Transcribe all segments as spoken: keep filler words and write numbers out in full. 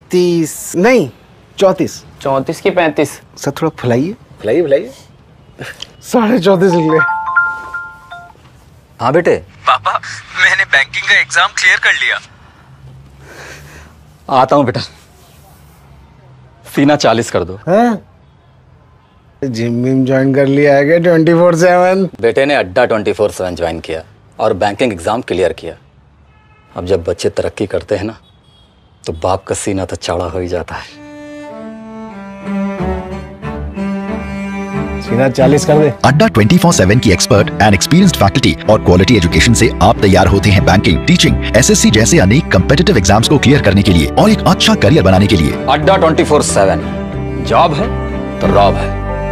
पैंतीस नहीं चौंतीस। चौंतीस की पैंतीस? सर थोड़ा फुलाइए फुलाइए फुलाइए। साढ़े चौंतीस निकले। हाँ बेटे। पापा मैंने बैंकिंग का एग्जाम क्लियर कर लिया। आता हूँ बेटा। सीना चालीस कर दो। हाँ? जिम विम ज्वाइन कर लिया है क्या ट्वेंटी फोर सेवन? बेटे ने अड्डा ट्वेंटी फोर सेवन ज्वाइन किया और बैंकिंग एग्जाम क्लियर किया। अब जब बच्चे तरक्की करते हैं ना तो बाप का सीना तो चौड़ा हो ही जाता है। सीना चालीस कर दे। अड्डा ट्वेंटी फोर सेवन की एक्सपर्ट एंड एक्सपीरियंस्ड फैकल्टी और क्वालिटी एजुकेशन से आप तैयार होते हैं बैंकिंग, टीचिंग, एसएससी जैसे अनेक कम्पिटिटिव एग्जाम्स को क्लियर करने के लिए और एक अच्छा करियर बनाने के लिए। अड्डा ट्वेंटी फोर सेवन, जॉब है तो रॉब है।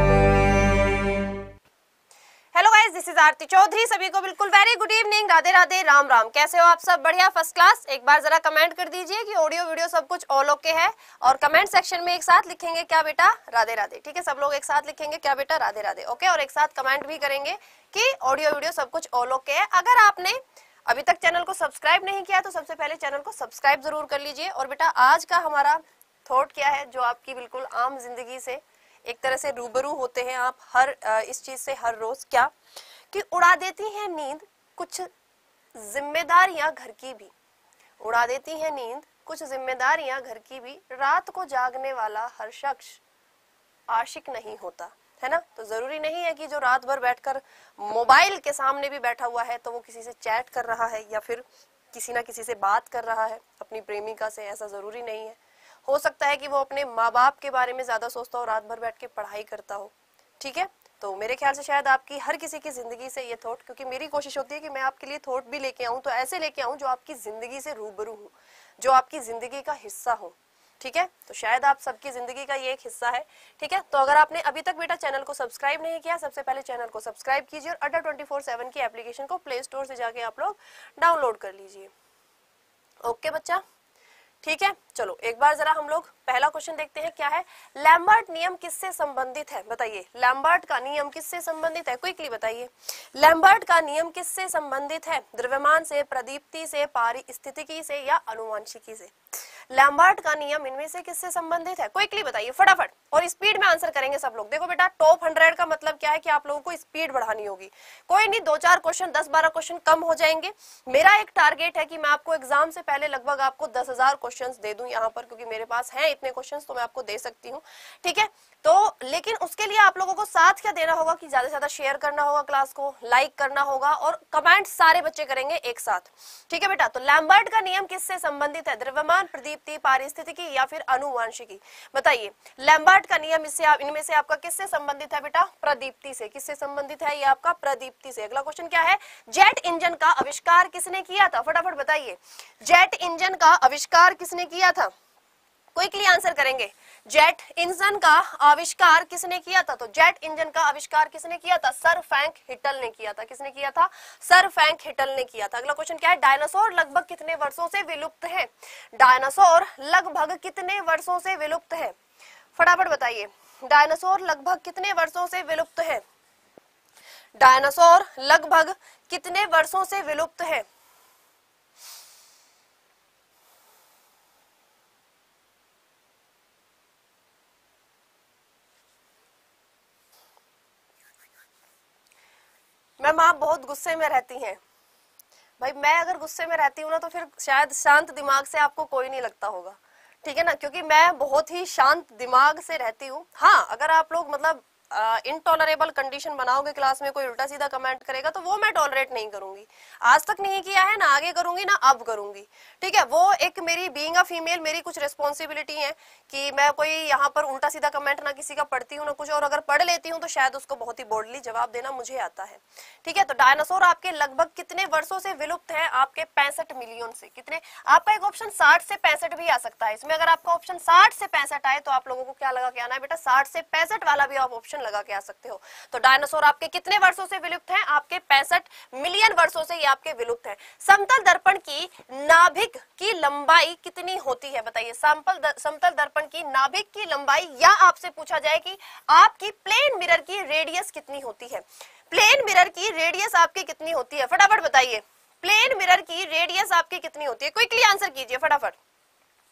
Hello guys, this is Aarti Chaudhary. सभी को बिल्कुल very good evening, Radhe Radhe, Ram Ram. कैसे हो आप सब? बढ़िया, फर्स्ट क्लास। एक बार जरा कमेंट कर दीजिए कि ऑडियो वीडियो सब कुछ ऑल ओके है, और कमेंट सेक्शन में एक साथ लिखेंगे क्या बेटा? राधे राधे। ठीक है, सब लोग एक साथ लिखेंगे क्या बेटा? राधे राधे। ओके, और एक साथ कमेंट भी करेंगे कि ऑडियो वीडियो सब कुछ ऑल ओके है। अगर आपने अभी तक चैनल को सब्सक्राइब नहीं किया तो सबसे पहले चैनल को सब्सक्राइब जरूर कर लीजिए। और बेटा आज का हमारा थॉट क्या है, जो आपकी बिल्कुल आम जिंदगी से एक तरह से रूबरू होते हैं आप हर इस चीज से हर रोज, क्या कि उड़ा देती है नींद कुछ जिम्मेदारियां घर की भी। उड़ा देती है नींद कुछ जिम्मेदारियां घर की भी। रात को जागने वाला हर शख्स आशिक नहीं होता, है ना? तो जरूरी नहीं है कि जो रात भर बैठकर मोबाइल के सामने भी बैठा हुआ है तो वो किसी से चैट कर रहा है या फिर किसी ना किसी से बात कर रहा है अपनी प्रेमिका से। ऐसा जरूरी नहीं है। हो सकता है कि वो अपने माँ बाप के बारे में ज्यादा सोचता हो, रात भर बैठ के पढ़ाई करता हो। ठीक है, तो मेरे ख्याल से शायद आपकी हर किसी की जिंदगी से ये थॉट, क्योंकि मेरी कोशिश होती है कि मैं आपके लिए थॉट भी लेके आऊं तो ऐसे लेके आऊं जो आपकी जिंदगी से रूबरू हो, जो आपकी जिंदगी का हिस्सा हो। ठीक है, तो शायद आप सबकी जिंदगी का ये एक हिस्सा है। ठीक है, तो अगर आपने अभी तक बेटा चैनल को सब्सक्राइब नहीं किया, सबसे पहले चैनल को सब्सक्राइब कीजिए और अड्डा ट्वेंटी फोर सेवन की एप्लीकेशन को प्ले स्टोर से जाके आप लोग डाउनलोड कर लीजिए। ओके बच्चा, ठीक है। चलो एक बार जरा हम लोग पहला क्वेश्चन देखते हैं क्या है। लैम्बर्ट नियम किससे संबंधित है? बताइए, लैम्बर्ट का नियम किससे संबंधित है? क्विकली बताइए, लैम्बर्ट का नियम किससे संबंधित है? द्रव्यमान से, प्रदीप्ति से, पारिस्थितिकी से या आनुवंशिकी से? लैम्बर्ट का नियम इनमें से किससे संबंधित है? क्विकली बताइए फटाफट, और स्पीड में आंसर करेंगे सब लोग। देखो बेटा, टॉप हंड्रेड का मतलब क्या है कि आप लोगों को स्पीड बढ़ानी होगी। कोई नहीं, दो चार क्वेश्चन, दस बारह क्वेश्चन कम हो जाएंगे। मेरा एक टारगेट है कि मैं आपको एग्जाम से पहले लगभग आपको दस हजार क्वेश्चन दे दूं यहाँ पर, क्योंकि मेरे पास है इतने क्वेश्चंस तो मैं आपको दे सकती हूँ। ठीक है, तो लेकिन उसके लिए आप लोगों को साथ क्या देना होगा कि ज्यादा से ज्यादा शेयर करना होगा क्लास को, लाइक करना होगा, और कमेंट सारे बच्चे करेंगे एक साथ। ठीक है बेटा, तो लैम्बर्ट का नियम किससे संबंधित है? द्रव्यमान, प्रदीप्ति, पारिस्थितिकी या फिर आनुवंशिकी? बताइए, लैम्बर्ट का नियम इससे आप इनमें से आपका किससे संबंधित है बेटा? प्रदीप्ति से। किससे संबंधित है? ये आपका प्रदीप्ति से। अगला क्वेश्चन क्या है? जेट इंजन का आविष्कार किसने किया था? फटाफट बताइए, जेट इंजन का आविष्कार किसने किया था? क्विकली आंसर करेंगे। जेट इंजन का आविष्कार किसने किया था? तो जेट इंजन का आविष्कार किसने किया था? सर फ्रैंक हिटल ने किया था। किसने किया था? सर फ्रैंक हिटल ने किया था। अगला क्वेश्चन क्या है? डायनासोर लगभग कितने वर्षों से विलुप्त है? डायनासोर लगभग कितने वर्षों से विलुप्त है? फटाफट बताइए, डायनासोर लगभग कितने वर्षों से विलुप्त है? डायनासोर लगभग कितने वर्षों से विलुप्त है? मैम आप बहुत गुस्से में रहती हैं। भाई मैं अगर गुस्से में रहती हूँ ना तो फिर शायद शांत दिमाग से आपको कोई नहीं लगता होगा। ठीक है ना, क्योंकि मैं बहुत ही शांत दिमाग से रहती हूँ। हाँ, अगर आप लोग मतलब इनटॉलरेबल कंडीशन बनाओगे क्लास में, कोई उल्टा सीधा कमेंट करेगा तो वो मैं टॉलरेट नहीं करूंगी। आज तक नहीं किया है, ना आगे करूंगी, ना अब करूंगी। ठीक है, वो एक मेरी बीइंग अ फीमेल मेरी कुछ रिस्पॉन्सिबिलिटी है कि मैं कोई यहाँ पर उल्टा सीधा कमेंट ना किसी का पढ़ती हूँ ना कुछ, और अगर पढ़ लेती हूँ तो शायद उसको बहुत ही बोल्डली जवाब देना मुझे आता है। ठीक है, तो डायनासोर आपके लगभग कितने वर्षों से विलुप्त है? आपके पैंसठ मिलियन से। कितने? आपका एक ऑप्शन साठ से पैंसठ भी आ सकता है इसमें। अगर आपका ऑप्शन साठ से पैंसठ आए तो आप लोगों को क्या लगा के आना है बेटा? साठ से पैंसठ वाला भी आप ऑप्शन लगा के आ सकते हो। तो डायनासोर आपके कितने वर्षों से विलुप्त हैं? आपके पैंसठ मिलियन वर्षों से ये आपके विलुप्त हैं। समतल दर्पण की नाभिक की लंबाई कितनी होती है? बताइए, समतल समतल दर्पण की नाभिक की लंबाई, या आपसे पूछा जाए कि आपकी प्लेन मिरर की रेडियस कितनी होती है? प्लेन मिरर की रेडियस आपकी कितनी होती है? फटाफट बताइए, प्लेन मिरर की रेडियस आपकी कितनी होती है? क्विकली आंसर कीजिए फटाफट।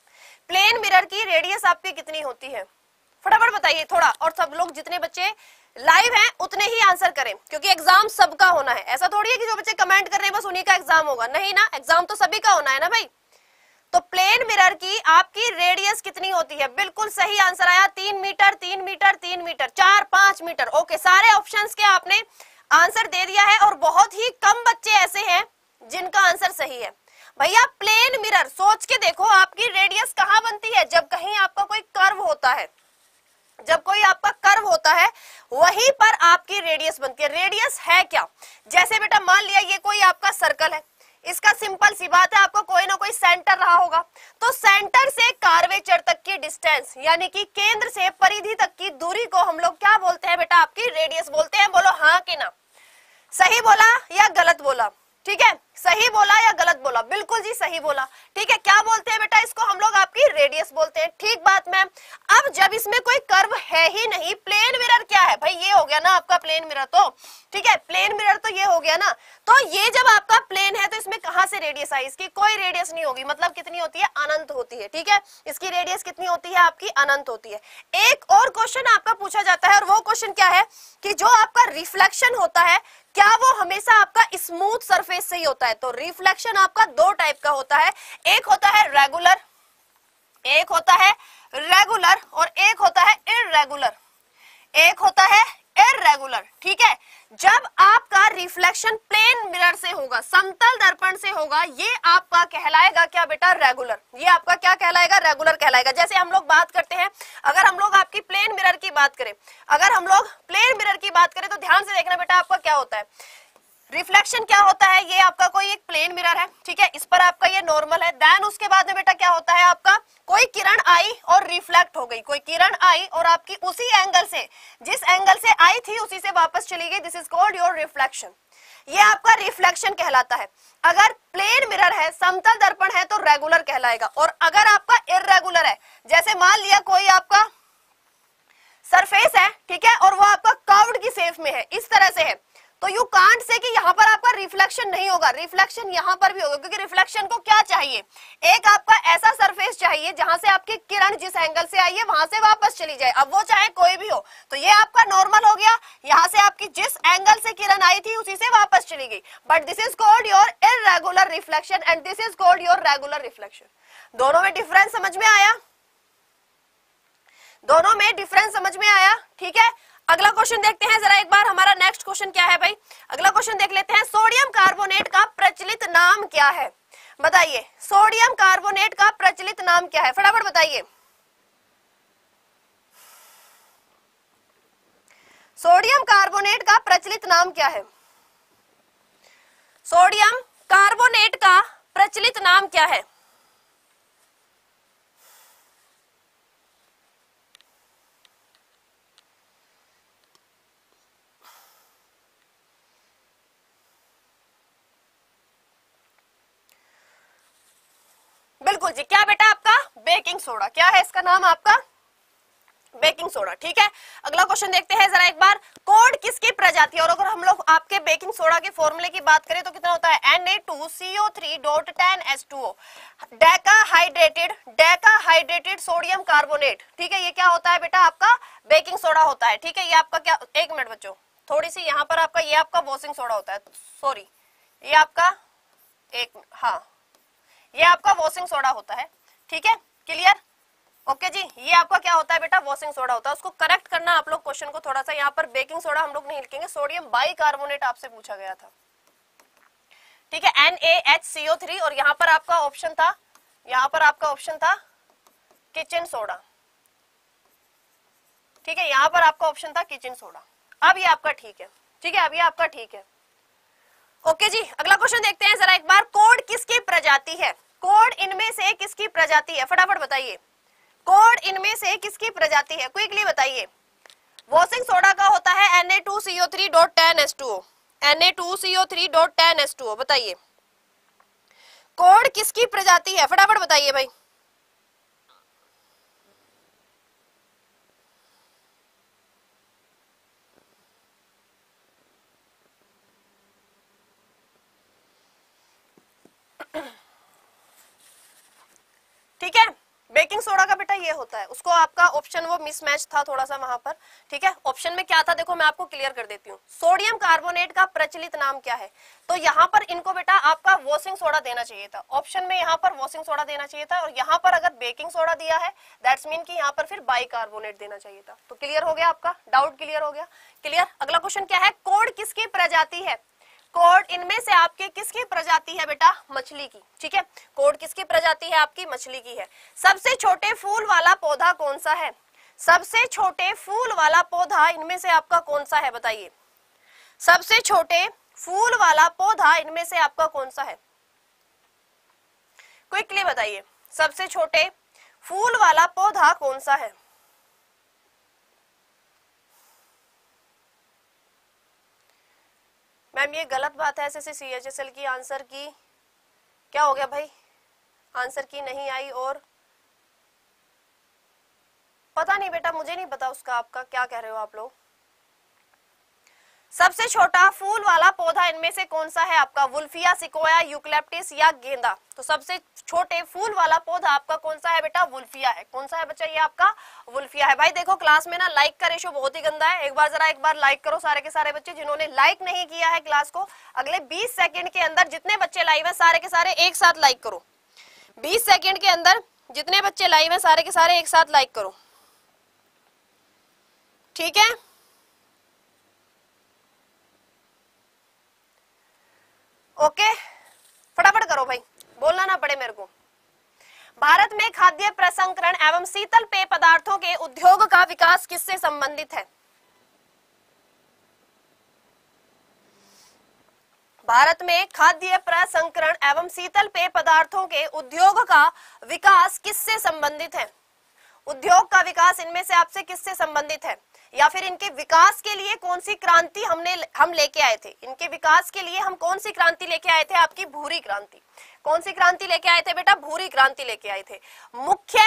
प्लेन मिरर की रेडियस आपकी कितनी होती है? फटाफट बताइए थोड़ा, और सब लोग जितने बच्चे लाइव हैं उतने ही आंसर करें, क्योंकि एग्जाम सबका होना है। ऐसा थोड़ी है कि जो बच्चे कमेंट कर रहे हैं बस उन्हीं का एग्जाम होगा, नहीं ना, एग्जाम तो सभी का होना है ना भाई। तो प्लेन मिरर की आपकी रेडियस कितनी होती है? बिल्कुल सही आंसर आया, तीन मीटर, तीन मीटर, तीन मीटर, चार, पांच मीटर। ओके, सारे ऑप्शंस के आपने आंसर दे दिया है, और बहुत ही कम बच्चे ऐसे हैं जिनका आंसर सही है। भैया प्लेन मिरर सोच के देखो, आपकी रेडियस कहाँ बनती है? जब कहीं आपका कोई कर्व होता है, जब कोई आपका कर्व होता है वहीं पर आपकी रेडियस बनती है। रेडियस है क्या? जैसे बेटा मान लिया ये कोई आपका सर्कल है, इसका सिंपल सी बात है आपको कोई ना कोई सेंटर रहा होगा, तो सेंटर से कार्वेचर तक की डिस्टेंस यानी कि केंद्र से परिधि तक की दूरी को हम लोग क्या बोलते हैं बेटा? आपकी रेडियस बोलते हैं। बोलो हाँ कि ना? सही बोला या गलत बोला? ठीक है, सही बोला या गलत बोला? बिल्कुल जी सही बोला। ठीक है, क्या बोलते हैं बेटा इसको? हम लोग आपकी रेडियस बोलते हैं। ठीक बात मैम। अब जब इसमें कोई कर्व है ही नहीं, प्लेन मिरर क्या है भाई? ये हो गया ना आपका प्लेन मिरर, तो ठीक है, प्लेन मिरर तो ये हो गया ना। तो ये जब आपका प्लेन है तो इसमें कहां से रेडियस आई? इसकी कोई रेडियस नहीं होगी, मतलब कितनी होती है? अनंत होती है। ठीक है, इसकी रेडियस कितनी होती है? आपकी अनंत होती है। एक और क्वेश्चन आपका पूछा जाता है, और वो क्वेश्चन क्या है कि जो आपका रिफ्लेक्शन होता है क्या वो हमेशा आपका स्मूथ सरफेस से ही होता है? तो रिफ्लेक्शन आपका दो टाइप का होता है, एक होता है रेगुलर, एक होता है रेगुलर और एक होता है इररेगुलर, एक होता है इररेगुलर। ठीक है, जब आपका रिफ्लेक्शन प्लेन मिरर से होगा, समतल दर्पण से होगा, ये आपका कहलाएगा क्या बेटा? रेगुलर। ये आपका क्या कहलाएगा? रेगुलर कहलाएगा। जैसे हम लोग बात करते हैं, अगर हम लोग आपकी प्लेन मिरर की बात करें, अगर हम लोग प्लेन मिरर की बात करें तो ध्यान से देखना बेटा आपका क्या होता है। रिफ्लेक्शन क्या होता है? ये आपका कोई एक प्लेन मिरर है, ठीक है, इस पर आपका ये नॉर्मल है। देन उसके बाद में बेटा क्या होता है? आपका कोई किरण आई और रिफ्लेक्ट हो गई, कोई किरण आई और आपकी उसी एंगल से, जिस एंगल से आई थी उसी से वापस चली गई, this is called your reflection. ये आपका रिफ्लेक्शन कहलाता है। अगर प्लेन मिरर है, समतल दर्पण है, तो रेगुलर कहलाएगा। और अगर आपका इररेगुलर है, जैसे मान लिया कोई आपका सरफेस है, ठीक है, और वो आपका कर्व्ड की शेप में है, इस तरह से है, तो यू कांट से कि यहाँ पर आपका रिफ्लेक्शन नहीं होगा, रिफ्लेक्शन यहाँ पर भी होगा, क्योंकि रिफ्लेक्शन को क्या चाहिए? एक आपका ऐसा सरफेस चाहिए जहां से आपकी किरण जिस एंगल से आई है वहां से वापस चली जाए, अब वो चाहे कोई भी हो। तो ये आपका नॉर्मल हो गया, यहाँ से आपकी जिस एंगल से किरण आई थी उसी से वापस चली गई, but this is called your irregular reflection and this is called your regular reflection. दोनों में डिफरेंस समझ में आया? दोनों में डिफरेंस समझ में आया? ठीक है, अगला क्वेश्चन देखते हैं जरा एक बार। हमारा नेक्स्ट क्वेश्चन क्या है भाई? अगला क्वेश्चन देख लेते हैं। सोडियम कार्बोनेट का प्रचलित नाम क्या है? बताइए, सोडियम कार्बोनेट का प्रचलित नाम क्या है? फटाफट बताइए। सोडियम कार्बोनेट का प्रचलित नाम क्या है? सोडियम कार्बोनेट का प्रचलित नाम क्या है? बिल्कुल जी, क्या बेटा? आपका बेकिंग सोडा। क्या है इसका नाम? आपका बेकिंग सोडा। ठीक है, अगला क्वेश्चन देखते हैं जरा एक बार। कोड किसकी प्रजाति? और अगर हम लोग आपके बेकिंग सोडा के फॉर्मूले की बात करें तो कितना होता है? N A two C O three dot ten H two O, deca hydrated, deca hydrated sodium carbonate. ठीक है, ये क्या होता है बेटा? आपका बेकिंग सोडा होता है। ठीक है, ये आपका क्या, एक मिनट बच्चों, थोड़ी सी यहाँ पर आपका, ये आपका वॉशिंग सोडा होता है, सॉरी, ये आपका एक, हाँ, ये आपका वॉशिंग सोडा होता है। ठीक है, क्लियर? ओके जी, ये आपका क्या होता है बेटा? वॉशिंग सोडा होता है। उसको करेक्ट करना आप लोग क्वेश्चन को थोड़ा सा, यहाँ पर बेकिंग सोडा हम लोग नहीं लिखेंगे, सोडियम बाइकार्बोनेट आपसे पूछा गया था। ठीक है, N A H C O three, और यहाँ पर आपका ऑप्शन था, यहाँ पर आपका ऑप्शन था किचन सोडा। ठीक है, यहाँ पर आपका ऑप्शन था किचन सोडा। अब ये आपका ठीक है। ठीक है, अब ये आपका ठीक है। ओके जी, अगला क्वेश्चन देखते हैं जरा एक बार। कोड किसकी प्रजाति है? कोड इनमें से किसकी प्रजाति है? फटाफट बताइए, कोड इनमें से किसकी प्रजाति है? क्विकली बताइए। वॉशिंग सोडा का होता है N A two C O three dot ten H two O, N A two C O three dot ten H two O. बताइए, कोड किसकी प्रजाति है? फटाफट बताइए भाई। ठीक है, बेकिंग सोडा का बेटा ये होता है, उसको आपका ऑप्शन वो मिसमैच था थोड़ा सा वहां पर, ठीक है। ऑप्शन में क्या था देखो मैं आपको क्लियर कर देती हूँ। सोडियम कार्बोनेट का प्रचलित नाम क्या है, तो यहाँ पर इनको बेटा आपका वॉशिंग सोडा देना चाहिए था, ऑप्शन में यहाँ पर वॉशिंग सोडा देना चाहिए था, और यहाँ पर अगर बेकिंग सोडा दिया है दैट्स मीन कि यहाँ पर फिर बाइकार्बोनेट देना चाहिए था। तो क्लियर हो गया आपका डाउट, क्लियर हो गया, क्लियर। अगला क्वेश्चन क्या है, कोड किसकी प्रजाति है, कोड इनमें से आपके किसकी प्रजाति है बेटा, मछली की, ठीक है। कोड किसकी प्रजाति है, आपकी मछली की है। सबसे छोटे फूल वाला पौधा कौन सा है, सबसे छोटे फूल वाला पौधा इनमें से आपका कौन सा है, बताइए। सबसे छोटे फूल वाला पौधा इनमें से आपका कौन सा है, क्विकली बताइए। सबसे छोटे फूल वाला पौधा कौन सा है, मैम ये गलत बात है, एसएससी सीएचएसएल की आंसर की क्या हो गया भाई, आंसर की नहीं आई, और पता नहीं बेटा, मुझे नहीं पता उसका, आपका क्या कह रहे हो आप लोग। सबसे छोटा फूल वाला पौधा इनमें से कौन सा है आपका, वुल्फिया, सिकोया, यूकलिप्टिस या गेंदा। तो सबसे छोटे फूल वाला पौधा आपका कौन सा है बेटा, वुल्फिया है। कौन सा है बच्चा, ये आपका वुल्फिया है। भाई देखो क्लास में ना लाइक का रेशो बहुत ही गंदा है, एक बार जरा एक बार लाइक करो सारे के सारे बच्चे। जिन्होंने लाइक नहीं किया है क्लास को, अगले बीस सेकेंड के अंदर जितने बच्चे लाइव है सारे के सारे एक साथ लाइक करो। बीस सेकेंड के अंदर जितने बच्चे लाइव है सारे के सारे एक साथ लाइक करो, ठीक है। ओके फटाफट करो भाई, बोलना ना पड़े मेरे को। भारत में खाद्य प्रसंस्करण एवं शीतल पेय पदार्थों के उद्योग का विकास किससे संबंधित है, भारत में खाद्य प्रसंस्करण एवं शीतल पेय पदार्थों के उद्योग का विकास किससे संबंधित है, उद्योग का विकास इनमें से आपसे किससे संबंधित है, या फिर इनके विकास के लिए कौन सी क्रांति हमने हम लेके आए थे, इनके विकास के लिए हम कौन सी क्रांति लेके आए थे, आपकी भूरी क्रांति। कौन सी क्रांति लेके आए थे बेटा, भूरी क्रांति लेके आए थे। मुख्य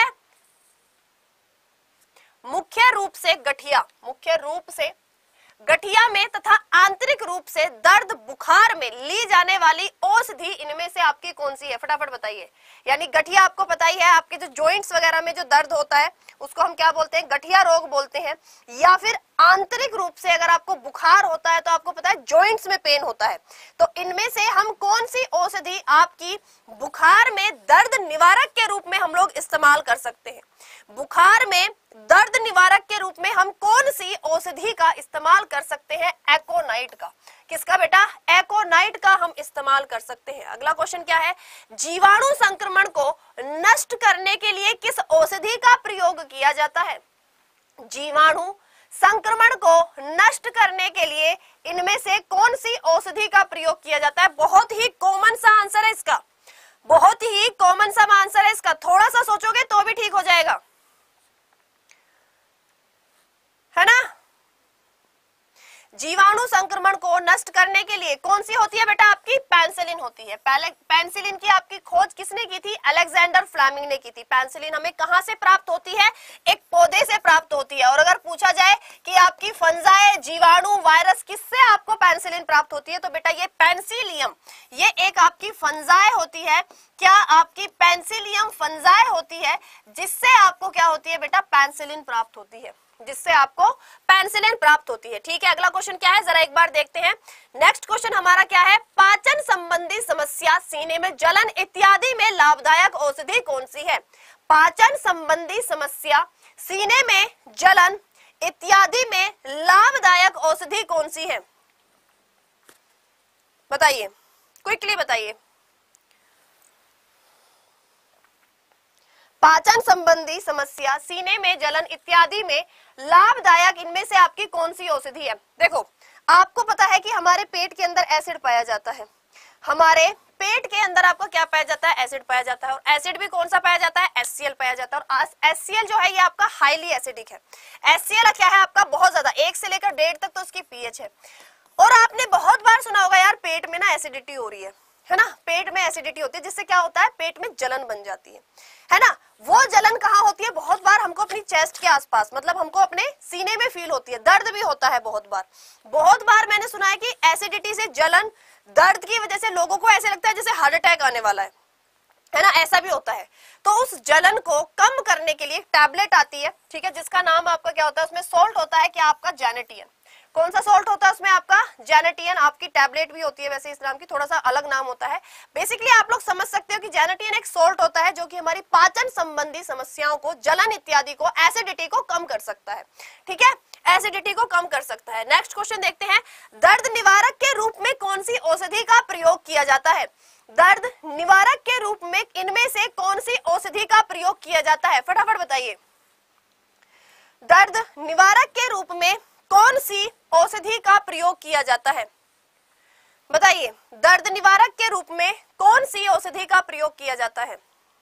मुख्य रूप से गठिया, मुख्य रूप से गठिया में तथा आंतरिक रूप से दर्द बुखार में ली जाने वाली औषधि इनमें से आपकी कौन सी है, फटाफट बताइए। यानी गठिया आपको पता ही है, आपके जो जॉइंट्स वगैरह में जो दर्द होता है उसको हम क्या बोलते हैं, गठिया रोग बोलते हैं। या फिर आंतरिक रूप से अगर आपको बुखार होता है तो आपको पता है जॉइंट्स में पेन होता है, तो इनमें से हम कौन सी औषधि आपकी बुखार में दर्द निवारक के रूप में हम लोग इस्तेमाल कर सकते हैं, बुखार में दर्द निवारक के रूप में हम कौन सी औषधि का इस्तेमाल कर सकते हैं, एकोनाइट का। किसका बेटा, एकोनाइट का हम इस्तेमाल कर सकते हैं। अगला क्वेश्चन क्या है, जीवाणु संक्रमण को नष्ट करने के लिए किस औषधि का प्रयोग किया जाता है, जीवाणु संक्रमण को नष्ट करने के लिए इनमें से कौन सी औषधि का प्रयोग किया जाता है। बहुत ही कॉमन सा आंसर है इसका, बहुत ही कॉमन सा आंसर है इसका, थोड़ा सा सोचोगे तो भी ठीक हो जाएगा, है ना। जीवाणु संक्रमण को नष्ट करने के लिए कौन सी होती है बेटा, आपकी पेनिसिलिन होती है। पहले पेनिसिलिन की आपकी खोज किसने की थी, अलेक्जेंडर फ्लेमिंग ने की थी। पेनिसिलिन हमें कहां से प्राप्त होती है, एक पौधे से प्राप्त होती है। और अगर पूछा जाए कि आपकी फंजाई, जीवाणु, वायरस किससे आपको पेनिसिलिन प्राप्त होती है, तो बेटा ये पेंसिलियम, ये एक आपकी फंजाई होती है। क्या आपकी पेंसिलियम फंजाई होती है जिससे आपको क्या होती है बेटा, पेनिसिलिन प्राप्त होती है, जिससे आपको पेनिसिलिन प्राप्त होती है। ठीक है, अगला क्वेश्चन क्या है जरा एक बार देखते हैं। नेक्स्ट क्वेश्चन हमारा क्या है, पाचन संबंधी समस्या, सीने में जलन इत्यादि में लाभदायक औषधि कौन सी है। पाचन संबंधी समस्या, सीने में जलन इत्यादि में लाभदायक औषधि कौन सी है, बताइए, क्विकली बताइए। पाचन संबंधी समस्या, सीने में जलन इत्यादि में लाभदायक इनमें से आपकी कौन सी औषधि है। देखो आपको पता है कि हमारे पेट के अंदर एसिड पाया जाता है, हमारे पेट के अंदर आपको क्या पाया जाता है, एसिड पाया जाता है। और एसिड भी कौन सा पाया जाता है, एच सी एल पाया जाता है। और एच सी एल जो है ये आपका हाईली एसिडिक है। एच सी एल क्या है आपका, बहुत ज्यादा, एक से लेकर डेढ़ तक तो उसकी पीएच है। और आपने बहुत बार सुना होगा यार पेट में ना एसिडिटी हो रही है, है ना, पेट में एसिडिटी होती है जिससे क्या होता है, पेट में जलन बन जाती है, है ना। वो जलन कहाँ होती है, बहुत बार हमको अपनी चेस्ट के आसपास, मतलब हमको अपने सीने में फील होती है, दर्द भी होता है बहुत बार। बहुत बार मैंने सुना है कि एसिडिटी से जलन, दर्द की वजह से लोगों को ऐसे लगता है जैसे हार्ट अटैक आने वाला है, है ना, ऐसा भी होता है। तो उस जलन को कम करने के लिए टैबलेट आती है, ठीक है, जिसका नाम आपका क्या होता है, उसमें सॉल्ट होता है, क्या आपका जैनेटियन। कौन सा सॉल्ट होता है उसमें, आपका जैनेटियन। आपकी टैबलेट भी होती है वैसे इस नाम की, थोड़ा सा अलग नाम होता है। बेसिकली आप लोग समझ सकते हो कि जैनेटियन एक सॉल्ट होता है जो कि हमारी पाचन संबंधी समस्याओं को, जलन इत्यादि को, एसिडिटी को कम कर सकता है, ठीक है, एसिडिटी को कम कर सकता है। नेक्स्ट क्वेश्चन देखते हैं, दर्द निवारक के रूप में कौन सी औषधि का प्रयोग किया जाता है। दर्द निवारक के रूप में इनमें से कौन सी औषधि का प्रयोग किया जाता है, फटाफट बताइए। दर्द निवारक के रूप में कौन सी औषधि का प्रयोग किया जाता है, बताइए। दर्द निवारक के रूप में कौन सी औषधि का प्रयोग किया जाता है।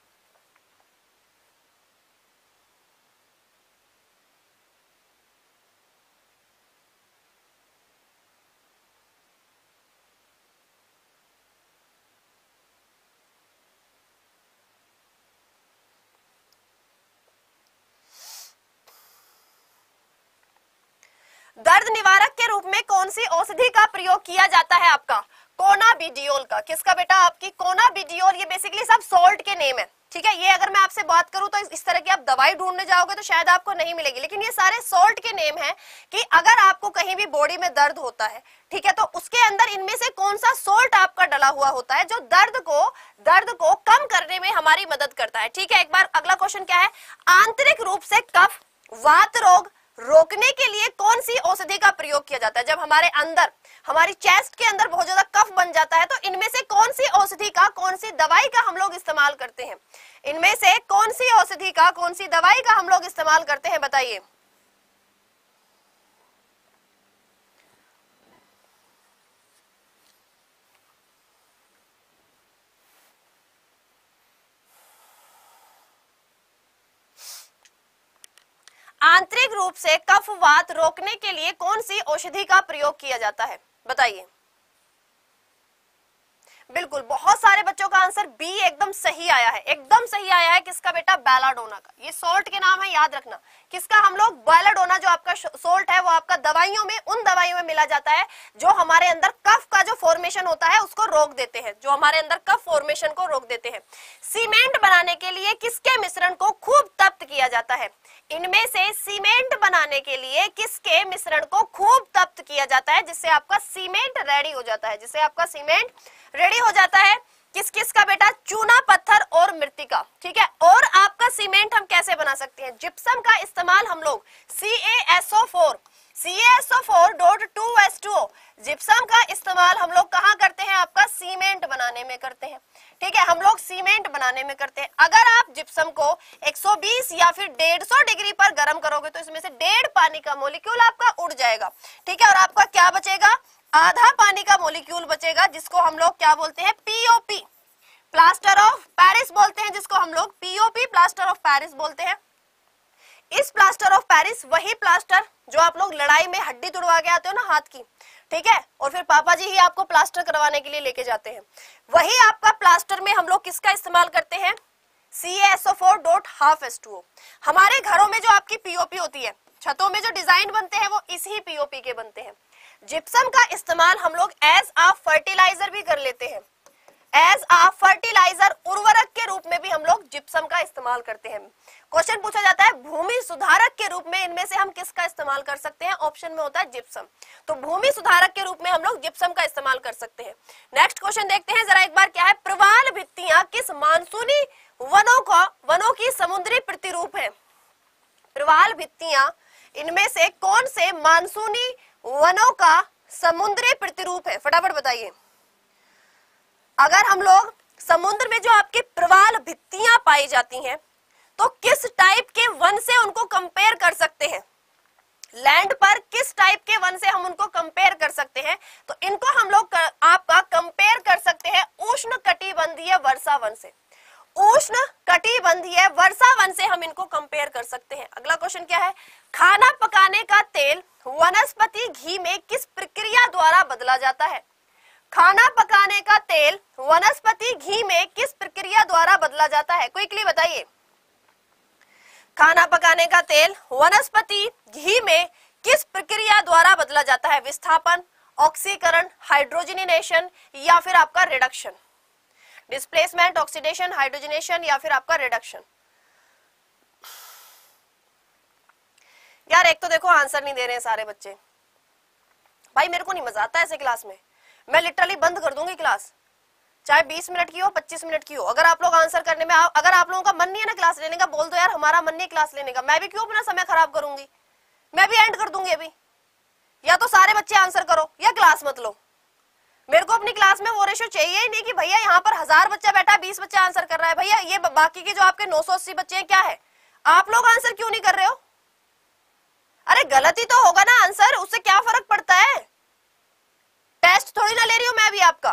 दर्द निवारक के रूप में कौन सी औषधि का प्रयोग किया जाता है, आपका कोनाबिडियोल का। किसका बेटा, आपकी कोनाबिडियोल। ये बेसिकली सब सॉल्ट के नेम है, ठीक है। ये अगर मैं आपसे बात करूं तो इस तरह की आप दवाई ढूंढने जाओगे तो शायद आपको नहीं मिलेगी, लेकिन ये सारे सॉल्ट के नेम है कि अगर आपको कहीं भी बॉडी में दर्द होता है, ठीक है, तो उसके अंदर इनमें से कौन सा सॉल्ट आपका डला हुआ होता है जो दर्द को दर्द को कम करने में हमारी मदद करता है, ठीक है। एक बार अगला क्वेश्चन क्या है, आंतरिक रूप से कफ वात रोग रोकने के लिए कौन सी औषधि का प्रयोग किया जाता है। जब हमारे अंदर, हमारी चेस्ट के अंदर बहुत ज्यादा कफ बन जाता है तो इनमें से कौन सी औषधि का, कौन सी दवाई का हम लोग इस्तेमाल करते हैं। इनमें से कौन सी औषधि का, कौन सी दवाई का हम लोग इस्तेमाल करते हैं, बताइए। आंतरिक रूप से कफवात रोकने के लिए कौन सी औषधि का प्रयोग किया जाता है, बताइए। बिल्कुल, बहुत सारे बच्चों का आंसर बी एकदम सही आया है, एकदम सही आया है। किसका बेटा, बेलाडोना का। ये सॉल्ट के नाम है, याद रखना। किसका, हम लोग बेलाडोना जो आपका सॉल्ट है वो आपका दवाइयों में, उन दवाइयों में मिला जाता है जो हमारे अंदर कफ का जो फॉर्मेशन होता है उसको रोक देते हैं, जो हमारे अंदर कफ फॉर्मेशन को रोक देते हैं। सीमेंट बनाने के लिए किसके मिश्रण को खूब तप्त किया जाता है। इनमें से सीमेंट बनाने के लिए किसके मिश्रण को खूब तप्त किया जाता है जिससे आपका सीमेंट रेडी हो जाता है, जिससे आपका सीमेंट रेडी हो जाता है। किस किस का बेटा, चूना पत्थर और मृतिका, ठीक है। और आपका सीमेंट हम कैसे बना सकते हैं, जिप्सम का इस्तेमाल हम लोग C A S O four C A S O four dot two S two O gypsum का इस्तेमाल हम लोग कहाँ करते हैं, आपका सीमेंट बनाने में करते हैं, ठीक है। हम लोग सीमेंट बनाने में करते हैं। अगर आप जिप्सम को एक सौ बीस या फिर डेढ़ सौ डिग्री पर गर्म करोगे तो इसमें से डेढ़ पानी का मोलिक्यूल आपका उड़ जाएगा, ठीक है। और आपका क्या बचेगा, आधा पानी का मोलिक्यूल बचेगा, जिसको हम लोग क्या बोलते हैं, पीओपी, प्लास्टर ऑफ पेरिस बोलते हैं, जिसको हम लोग पीओपी, प्लास्टर ऑफ पेरिस बोलते हैं। इस प्लास्टर ऑफ पेरिस, वही प्लास्टर जो आप लोग लड़ाई में हड्डी तुड़वा के आते हो ना हाथ की, ठीक है, और फिर पापा जी ही आपको प्लास्टर करवाने के लिए लेके जाते हैं, वही आपका प्लास्टर में हम लोग किसका इस्तेमाल करते हैं, C A S O four dot half S two O. हमारे घरों में जो आपकी पीओपी होती है, छतों में जो डिजाइन बनते हैं वो इसी पीओपी के बनते हैं। जिप्सम का इस्तेमाल हम लोग एज आ फर्टिलाइजर भी कर लेते हैं, एज आ फर्टिलाइजर, उर्वरक के रूप में भी हम लोग जिप्सम का इस्तेमाल करते हैं। क्वेश्चन पूछा जाता है भूमि सुधारक के रूप में इनमें से हम किसका इस्तेमाल कर सकते हैं, ऑप्शन में होता है जिप्सम। तो भूमि सुधारक के रूप में हम लोग जिप्सम का इस्तेमाल कर सकते हैं। नेक्स्ट क्वेश्चन देखते हैं जरा एक बार, क्या है, प्रवाल भित्तियां किस मानसूनी वनों का वनों की समुद्री प्रतिरूप है। प्रवाल भित्तियां इनमें से कौन से मानसूनी वनों का समुद्री प्रतिरूप है, फटाफट बताइए। अगर हम लोग समुद्र में जो आपके प्रवाल भित्तियां पाई जाती हैं तो किस टाइप के वन से उनको कंपेयर कर सकते हैं, लैंड पर किस टाइप के वन से हम उनको कंपेयर कर सकते हैं, तो इनको हम लोग कर, आपका कंपेयर कर सकते हैं उष्ण कटिबंधीय वर्षा वन से। उष्ण कटिबंधीय वर्षा वन से हम इनको कंपेयर कर सकते हैं। अगला क्वेश्चन क्या है, खाना पकाने का तेल वनस्पति घी में किस प्रक्रिया द्वारा बदला जाता है। खाना पकाने का तेल वनस्पति घी में किस प्रक्रिया द्वारा बदला जाता है, क्विकली बताइए। खाना पकाने का तेल वनस्पति घी में किस प्रक्रिया द्वारा बदला जाता है, विस्थापन, ऑक्सीकरण, हाइड्रोजनेशन या फिर आपका रिडक्शन। डिस्प्लेसमेंट, ऑक्सीडेशन, हाइड्रोजनेशन या फिर आपका रिडक्शन? यार एक तो देखो आंसर नहीं दे रहे हैं सारे बच्चे, भाई मेरे को नहीं मजा आता ऐसे क्लास में, मैं लिटरली बंद कर दूंगी क्लास, चाहे बीस मिनट की हो पच्चीस मिनट की हो। अगर आप लोग आंसर करने में, अगर आप लोगों का मन नहीं है ना क्लास लेने का, बोल दो यार हमारा मन नहीं क्लास लेने का, मैं भी क्यों अपना समय खराब करूंगी, मैं भी एंड कर दूंगी अभी। या तो सारे बच्चे आंसर करो या क्लास मत लो। मेरे को अपनी क्लास में वो रेशो चाहिए ही नहीं कि भैया यहाँ पर हजार बच्चा बैठा है बीस बच्चा आंसर कर रहा है, भैया ये बाकी के जो आपके नौ सौ अस्सी बच्चे हैं क्या है, आप लोग आंसर क्यों नहीं कर रहे हो? अरे गलती तो होगा ना आंसर, उससे क्या फर्क पड़ता है? टेस्ट थोड़ी ना ले रही हूं मैं भी, आपका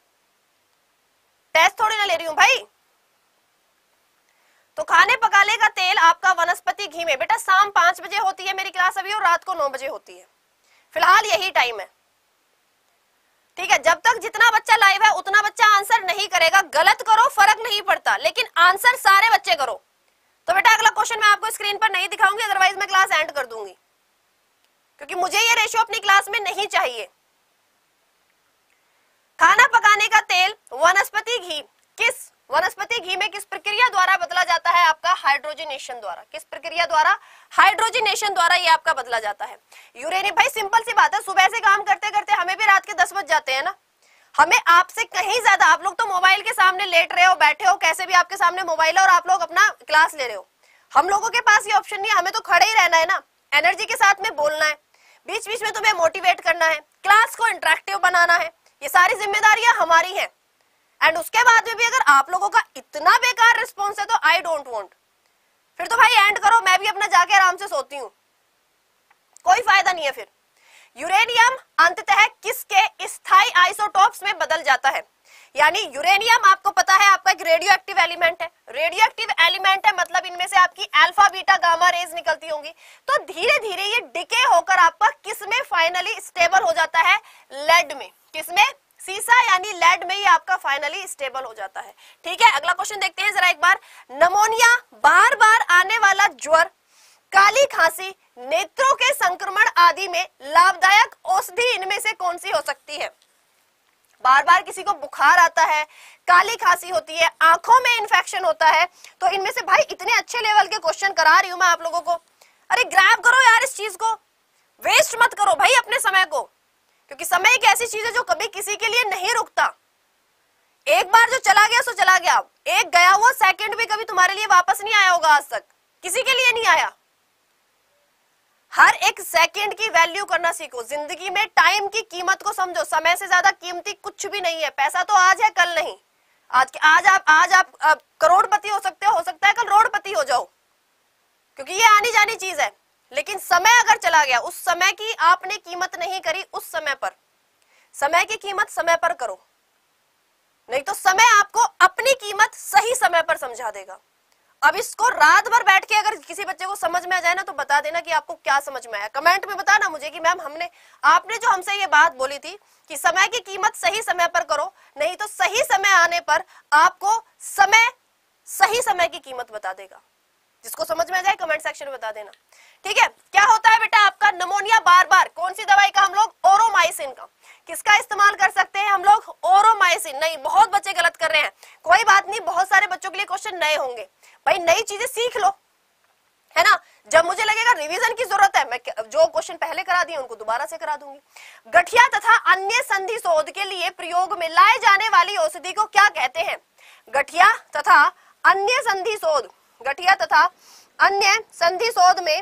टेस्ट थोड़ी ना ले रही हूं भाई। तो खाने पकाने का तेल आपका वनस्पति घी में, बेटा शाम पांच बजे होती है मेरी क्लास अभी और रात को नौ बजे होती है, फिलहाल यही टाइम है, ठीक है। जब तक जितना बच्चा लाइव है उतना बच्चा आंसर नहीं करेगा, गलत करो फर्क नहीं पड़ता, लेकिन आंसर सारे बच्चे करो। तो बेटा अगला क्वेश्चन मैं आपको स्क्रीन पर नहीं दिखाऊंगी, अदरवाइज मैं क्लास एंड कर दूंगी, क्योंकि मुझे ये रेशियो अपनी क्लास में नहीं चाहिए। खाना पकाने का तेल वनस्पति घी, किस वनस्पति घी में किस प्रक्रिया द्वारा बदला जाता है? आपका हाइड्रोजनेशन द्वारा। किस प्रक्रिया द्वारा? हाइड्रोजनेशन द्वारा ये आपका बदला जाता है। यूरेनियम, भाई सिंपल सी बात है, सुबह से काम करते करते हमें भी रात के दस बज जाते हैं ना, हमें आपसे कहीं ज्यादा, आप लोग तो मोबाइल के सामने लेट रहे हो, बैठे हो, कैसे भी आपके सामने मोबाइल है और आप लोग अपना क्लास ले रहे हो। हम लोगों के पास ये ऑप्शन नहीं है, हमें तो खड़े ही रहना है ना, एनर्जी के साथ में बोलना है, बीच बीच में तुम्हें मोटिवेट करना है, क्लास को इंटरेक्टिव बनाना है, ये सारी जिम्मेदारियां हमारी हैं। एंड उसके बाद में भी अगर आप लोगों का इतना बेकार रिस्पॉन्स है तो आई डोंट वांट, फिर तो भाई एंड करो, मैं भी अपना जाके आराम से सोती हूँ, कोई फायदा नहीं है फिर। यूरेनियम अंततः किसके स्थायी आइसोटोप्स में बदल जाता है? यानी यूरेनियम आपको पता है आपका एक रेडियो एक्टिव एलिमेंट है, रेडियो एक्टिव एलिमेंट है मतलब इनमें से आपकी अल्फा बीटा गामा रेज निकलती होंगी, तो धीरे धीरे ये डिके होकर आपका किसमें फाइनली स्टेबल हो जाता है? लेड में। किसमें? सीसा यानी लेड में ये आपका फाइनली स्टेबल हो जाता है, ठीक है। अगला क्वेश्चन देखते हैं जरा एक बार। नमोनिया, बार बार आने वाला ज्वर, काली खांसी, नेत्रों के संक्रमण आदि में लाभदायक औषधि इनमें से कौन सी हो सकती है? बार बार किसी को बुखार आता है, काली खांसी होती है, आंखों में इन्फेक्शन होता है, तो इनमें से भाई इतने अच्छे लेवल के क्वेश्चन करा रही हूं मैं आप लोगों को, अरे ग्रैब करो यार इस चीज को, वेस्ट मत करो भाई अपने समय को, क्योंकि समय एक ऐसी चीज है जो कभी किसी के लिए नहीं रुकता। एक बार जो चला गया सो चला गया, एक गया हुआ सेकंड भी कभी तुम्हारे लिए वापस नहीं आया होगा, आज तक किसी के लिए नहीं आया। हर एक सेकंड की वैल्यू करना सीखो, जिंदगी में टाइम की कीमत को समझो, समय से ज्यादा कीमती कुछ भी नहीं है। पैसा तो आज है कल नहीं, आज के आज आप आज आप, आप करोड़पति हो सकते हो हो सकता है कल रोडपति हो जाओ, क्योंकि ये आनी जानी चीज है। लेकिन समय अगर चला गया, उस समय की आपने कीमत नहीं करी, उस समय पर, समय की कीमत समय पर करो, नहीं तो समय आपको अपनी कीमत सही समय पर समझा देगा। अब इसको रात भर बैठ के अगर किसी बच्चे को समझ में आ जाए ना तो बता देना कि आपको क्या समझ में आया, कमेंट में बताना मुझे कि मैम हमने आपने जो हमसे ये बात बोली थी कि समय की कीमत सही समय पर करो, नहीं तो सही समय आने पर आपको समय सही समय की कीमत बता देगा। जिसको समझ में आ जाए कमेंट सेक्शन में बता देना, ठीक है। क्या होता है बेटा आपका नमोनिया बार बार, कौन सी दवाई का? हम लोग ओरोमाइसिन का। किसका इस्तेमाल कर सकते हैं हम लोग? ओरोमाइसिन। नहीं, बहुत बच्चे गलत कर रहे हैं, कोई बात नहीं, बहुत सारे बच्चों के लिए क्वेश्चन नए होंगे, भाई नई चीजें सीख लो, है ना। जब मुझे लगेगा रिवीजन की जरूरत है, मैं जो क्वेश्चन पहले करा दिए उनको दोबारा से करा दूंगी। गठिया तथा अन्य संधि शोध के लिए प्रयोग में लाए जाने वाली औषधि को क्या कहते हैं? गठिया तथा अन्य संधि शोध, गठिया तथा अन्य संधि शोध में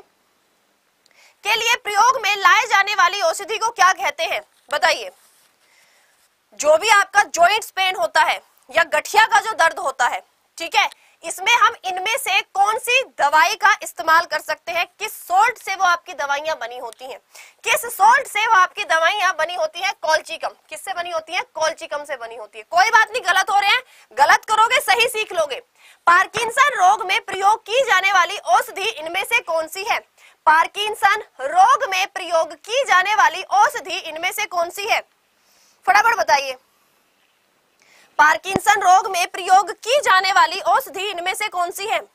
के लिए प्रयोग में लाए जाने वाली औषधि को क्या कहते हैं? बताइए। जो भी आपका जॉइंट्स पेन होता है या गठिया का जो दर्द होता है, ठीक है, इसमें हम इनमें से कौन सी दवाई का इस्तेमाल कर सकते हैं? किस सोल्ट से वो आपकी दवाइयां बनी होती हैं? किस सोल्ट से वो आपकी दवाइयां बनी होती हैं? कॉल्चिकम। किससे बनी होती है? कॉल्चिकम से बनी होती है। कोई बात नहीं, गलत हो रहे हैं, गलत करोगे सही सीख लोगे। पार्किंसन रोग में प्रयोग की जाने वाली औषधि इनमें से कौन सी है? पार्किंसन रोग में प्रयोग की जाने वाली औषधि इनमें से कौन सी है? फटाफट बताइए। पार्किंसन रोग में प्रयोग की जाने वाली औषधि इनमें से कौन सी है?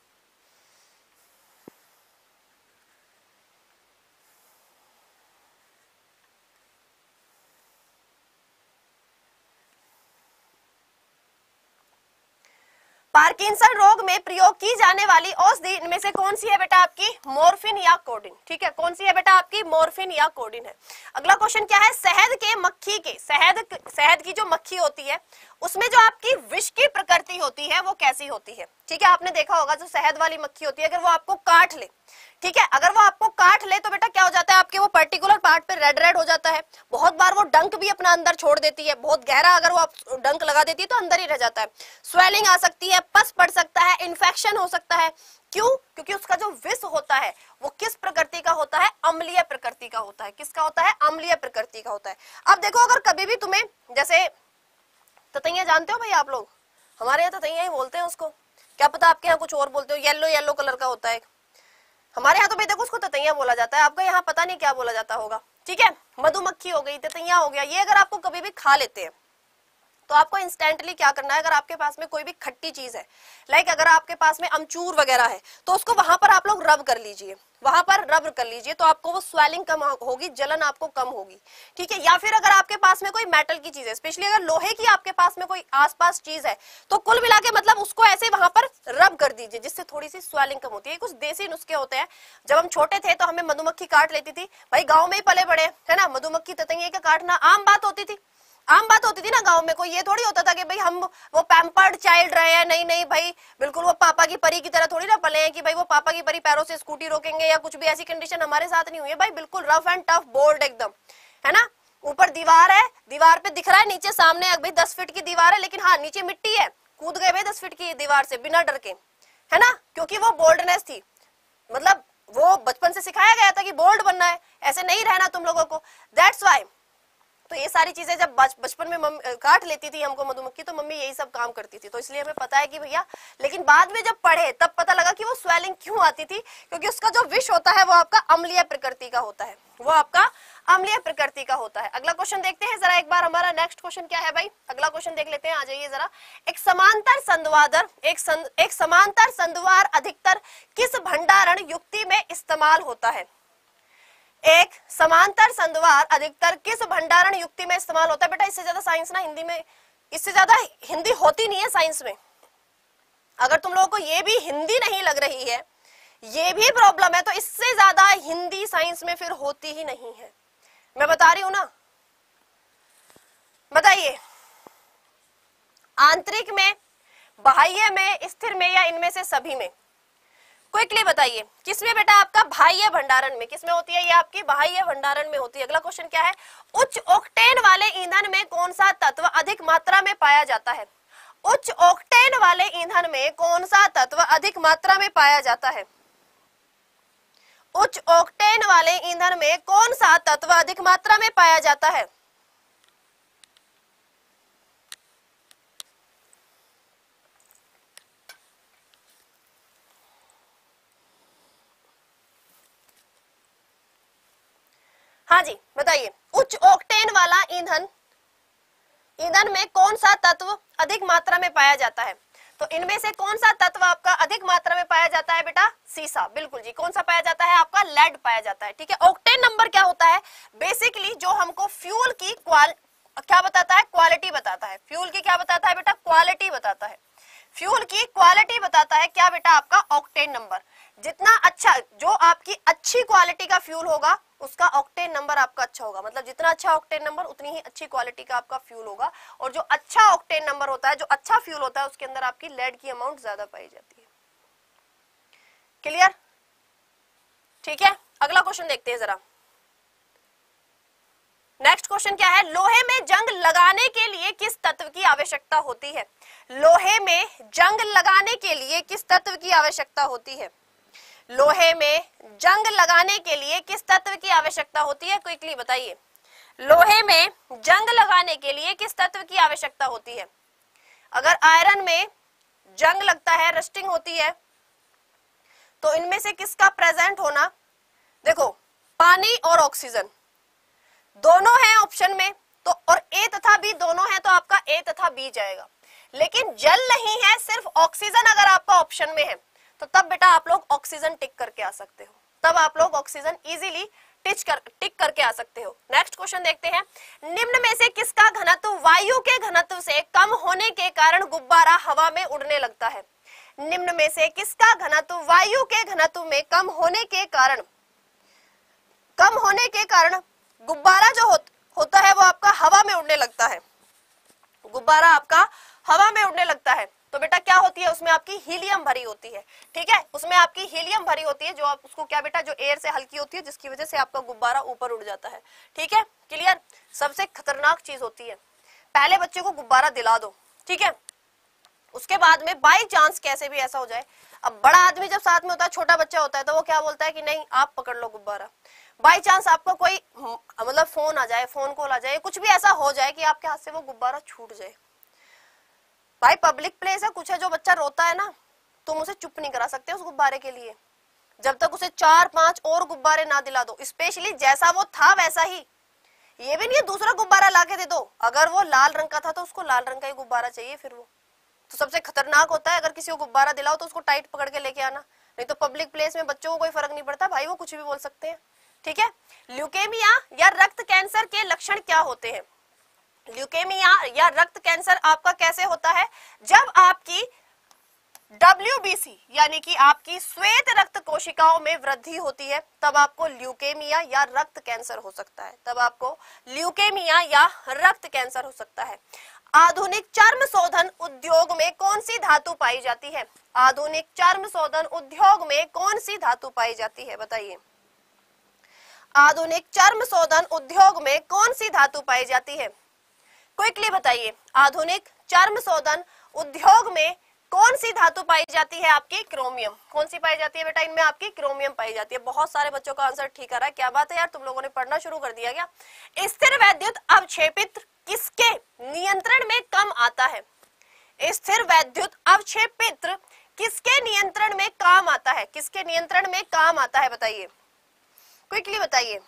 पार्किंसन रोग में प्रयोग की जाने वाली औषधि इनमें से कौन सी है बेटा आपकी? मॉर्फिन या कोडिन। ठीक है, कौन सी है बेटा आपकी? मॉर्फिन या कोडिन है। अगला क्वेश्चन क्या है? शहद के मक्खी के शहद शहद की जो मक्खी होती है उसमें जो आपकी विष की प्रकृति होती है वो कैसी होती है? ठीक है, आपने देखा होगा जो शहद वाली मक्खी होती है अगर वो आपको काट ले, ठीक है, अगर वो आपको काट ले तो बेटा क्या हो जाता है? आपके वो पर्टिकुलर पार्ट पे रेड रेड हो जाता है। बहुत बार वो डंक भी अपना अंदर छोड़ देती है, बहुत गहरा अगर वो आप डंक लगा देती है तो अंदर ही रह जाता है। स्वेलिंग आ सकती है, पस पड़ सकता है, इन्फेक्शन हो सकता है। क्यों? क्योंकि उसका जो विष होता है वो किस प्रकृति का होता है? अम्लीय प्रकृति का होता है। किसका होता है? अम्लीय प्रकृति का होता है। अब देखो, अगर कभी भी तुम्हें, जैसे ततैया जानते हो भाई आप लोग, हमारे यहाँ ततैया ही बोलते हैं उसको, क्या पता आपके यहाँ कुछ और बोलते हो, येलो येलो कलर का होता है। हमारे यहाँ तो भाई देखो उसको ततैया बोला जाता है, आपका यहाँ पता नहीं क्या बोला जाता होगा। ठीक है, मधुमक्खी हो गई, ततैया हो गया, ये अगर आपको कभी भी खा लेते हैं तो आपको इंस्टेंटली क्या करना है? अगर आपके पास में कोई भी खट्टी चीज है, लाइक अगर आपके पास में अमचूर वगैरह है, तो उसको वहां पर आप लोग रब कर लीजिए, वहां पर रब कर लीजिए, तो आपको वो स्वेलिंग कम होगी, जलन आपको कम होगी। ठीक है, या फिर अगर आपके पास में कोई मेटल की चीज है, स्पेशली अगर लोहे की आपके पास में कोई आसपास चीज है, तो कुल मिला के मतलब उसको ऐसे वहां पर रब कर दीजिए, जिससे थोड़ी सी स्वेलिंग कम होती है। कुछ देसी नुस्खे होते हैं। जब हम छोटे थे तो हमें मधुमक्खी काट लेती थी, भाई गाँव में ही पले बड़े है ना, मधुमक्खी ततैया का काटना आम बात होती थी, आम बात होती थी ना गांव में। कोई ये थोड़ी होता था कि भाई हम वो पैम्पर्ड चाइल्ड रहे हैं, नहीं नहीं भाई, बिल्कुल वो पापा की परी की तरह थोड़ी ना पले हैं कि भाई वो पापा की परी पैरों से स्कूटी रोकेंगे या कुछ भी, ऐसी कंडीशन हमारे साथ नहीं हुई है भाई। बिल्कुल रफ एंड टफ बोल्ड एकदम, है ना। ऊपर दीवार है, दीवार पे दिख रहा है, नीचे सामने भाई दस फीट की दीवार है, लेकिन हाँ नीचे मिट्टी है, कूद गए भाई दस फीट की दीवार से बिना डर के, है ना, क्योंकि वो बोल्डनेस थी। मतलब वो बचपन से सिखाया गया था कि बोल्ड बनना है, ऐसे नहीं रहना तुम लोगों को, दैट्स वाई। तो ये सारी चीजें जब बचपन में मम्मी काट लेती थी हमको मधुमक्खी, तो मम्मी यही सब काम करती थी, तो इसलिए हमें पता है कि भैया। लेकिन बाद में जब पढ़े तब पता लगा कि वो स्वेलिंग क्यों आती थी, क्योंकि उसका जो विष होता है वो आपका अम्लीय प्रकृति का होता है, वो आपका अम्लीय प्रकृति का होता है। अगला क्वेश्चन देखते हैं जरा एक बार, हमारा नेक्स्ट क्वेश्चन क्या है भाई? अगला क्वेश्चन देख लेते हैं, आ जाइए जरा। एक समांतर संध्वादर एक सं, एक समांतर संध्वार अधिकतर किस भंडारण युक्ति में इस्तेमाल होता है? एक समांतर संध्वार अधिकतर किस भंडारण युक्ति में इस्तेमाल होता है? बेटा इससे ज्यादा साइंस ना हिंदी में, इससे ज्यादा हिंदी होती नहीं है साइंस में। अगर तुम लोगों को ये भी हिंदी नहीं लग रही है, ये भी प्रॉब्लम है, तो इससे ज्यादा हिंदी साइंस में फिर होती ही नहीं है। मैं बता रही हूं ना, बताइए। आंतरिक में, बाह्य में, स्थिर में, या इनमें से सभी में? क्विकली बताइए, किसमें बेटा? आपका बाह्य भंडारण में। किसमें होती है? ये आपकी बाह्य भंडारण में होती है। अगला क्वेश्चन क्या है? उच्च ऑक्टेन वाले ईंधन में कौन सा तत्व अधिक मात्रा में पाया जाता है? उच्च ऑक्टेन वाले ईंधन में कौन सा तत्व अधिक मात्रा में पाया जाता है? उच्च ऑक्टेन वाले ईंधन में कौन सा तत्व अधिक मात्रा में पाया जाता है? हाँ जी बताइए, उच्च ऑक्टेन वाला ईंधन ईंधन में कौन सा तत्व अधिक मात्रा में पाया जाता है? तो इनमें से कौन सा तत्व आपका अधिक मात्रा में पाया जाता है बेटा? सीसा। बिल्कुल जी। कौन सा पाया जाता है? आपका लेड पाया जाता है। ठीक है, ऑक्टेन नंबर क्या होता है? बेसिकली जो हमको फ्यूल की क्वाल क्या बताता है? क्वालिटी बताता है। फ्यूल की क्या बताता है बेटा? क्वालिटी बताता है। फ्यूल की क्वालिटी बताता है क्या बेटा? आपका ऑक्टेन नंबर। जितना अच्छा, जो आपकी अच्छी क्वालिटी का फ्यूल होगा उसका ऑक्टेन नंबर आपका अच्छा होगा। मतलब जितना अच्छा ऑक्टेन नंबर उतनी ही अच्छी क्वालिटी का आपका फ्यूल होगा। और जो अच्छा ऑक्टेन नंबर होता है, जो अच्छा फ्यूल होता है, उसके अंदर आपकी लेड की अमाउंट ज्यादा पाई जाती है। क्लियर? ठीक है, अगला क्वेश्चन देखते हैं जरा। नेक्स्ट क्वेश्चन क्या है? लोहे में जंग लगाने के लिए किस तत्व की आवश्यकता होती है? लोहे में जंग लगाने के लिए किस तत्व की आवश्यकता होती है? लोहे में जंग लगाने के लिए किस तत्व की आवश्यकता होती है? क्विकली बताइए। लोहे में जंग लगाने के लिए किस तत्व की आवश्यकता होती है? अगर आयरन में जंग लगता है, रस्टिंग होती है, तो इनमें से किसका प्रेजेंट होना? देखो, पानी और ऑक्सीजन दोनों है ऑप्शन में, तो और ए तथा बी दोनों है, तो आपका ए तथा बी जाएगा। लेकिन जल नहीं है, सिर्फ ऑक्सीजन अगर आपका ऑप्शन में है, तो तब बेटा आप लोग ऑक्सीजन टिक करके आ सकते हो। तब आप लोग ऑक्सीजन इजीली टिच कर टिक करके आ सकते हो। नेक्स्ट क्वेश्चन देखते हैं, निम्न में से किसका घनत्व वायु के घनत्व से कम होने के कारण गुब्बारा हवा में उड़ने लगता है? निम्न में से किसका घनत्व वायु के घनत्व में कम होने के कारण कम होने के कारण गुब्बारा जो हो, होता है वो आपका हवा में उड़ने लगता है? गुब्बारा आपका हवा में उड़ने लगता है तो बेटा क्या होती है, उसमें आपकी हीलियम भरी होती है। ठीक है, उसमें आपकी हीलियम भरी होती है, जो आप उसको क्या बेटा, जो एयर से हल्की होती है, जिसकी वजह से आपका गुब्बारा ऊपर उड़ जाता है। ठीक है, क्लियर? सबसे खतरनाक चीज होती है, पहले बच्चे को गुब्बारा दिला दो, ठीक है, उसके बाद में बाई चांस कैसे भी ऐसा हो जाए, अब बड़ा आदमी जब साथ में होता है, छोटा बच्चा होता है, तो वो क्या बोलता है कि नहीं आप पकड़ लो गुब्बारा। बाई चांस आपको कोई मतलब फोन आ जाए, फोन कॉल आ जाए, कुछ भी ऐसा हो जाए कि आपके हाथ से वो गुब्बारा छूट जाए, भाई पब्लिक प्लेस है, कुछ है, जो बच्चा रोता है ना, तुम उसे चुप नहीं करा सकते उस गुब्बारे के लिए, जब तक उसे चार पांच और गुब्बारे ना दिला दो, स्पेशली जैसा वो था वैसा ही। ये भी नहीं दूसरा गुब्बारा लाके दे दो, अगर वो लाल रंग का था तो उसको लाल रंग का ही गुब्बारा चाहिए। फिर वो तो सबसे खतरनाक होता है, अगर किसी को गुब्बारा दिलाओ तो उसको टाइट पकड़ के लेके आना, नहीं तो पब्लिक प्लेस में बच्चों को कोई फर्क नहीं पड़ता भाई, वो कुछ भी बोल सकते हैं। ठीक है, ल्यूकेमिया या रक्त कैंसर के लक्षण क्या होते हैं? ल्यूकेमिया या रक्त कैंसर आपका कैसे होता है? जब आपकी डब्ल्यू बी सी यानी कि आपकी श्वेत रक्त कोशिकाओं में वृद्धि होती है, तब आपको ल्यूकेमिया या रक्त कैंसर हो सकता है, तब आपको ल्यूकेमिया या रक्त कैंसर हो सकता है। आधुनिक चर्म शोधन उद्योग में कौन सी धातु पाई जाती है? आधुनिक चर्म शोधन उद्योग में कौन सी धातु पाई जाती है, बताइए। आधुनिक चर्म शोधन उद्योग में कौन सी धातु पाई जाती है? क्विकली बताइए, आधुनिक चर्म शोधन उद्योग में कौन सी धातु पाई जाती है? आपकी क्रोमियम। कौन सी पाई जाती है बेटा? इनमें आपकी क्रोमियम पाई जाती है। बहुत सारे बच्चों का आंसर ठीक आ रहा है, क्या बात है यार, तुम लोगों ने पढ़ना शुरू कर दिया क्या? स्थिर वैद्युत अवक्षेपित किसके नियंत्रण में कम आता है? स्थिर वैद्युत अवक्षेपित किसके नियंत्रण में काम आता है? किसके नियंत्रण में काम आता है, बताइए, क्विकली बताइए।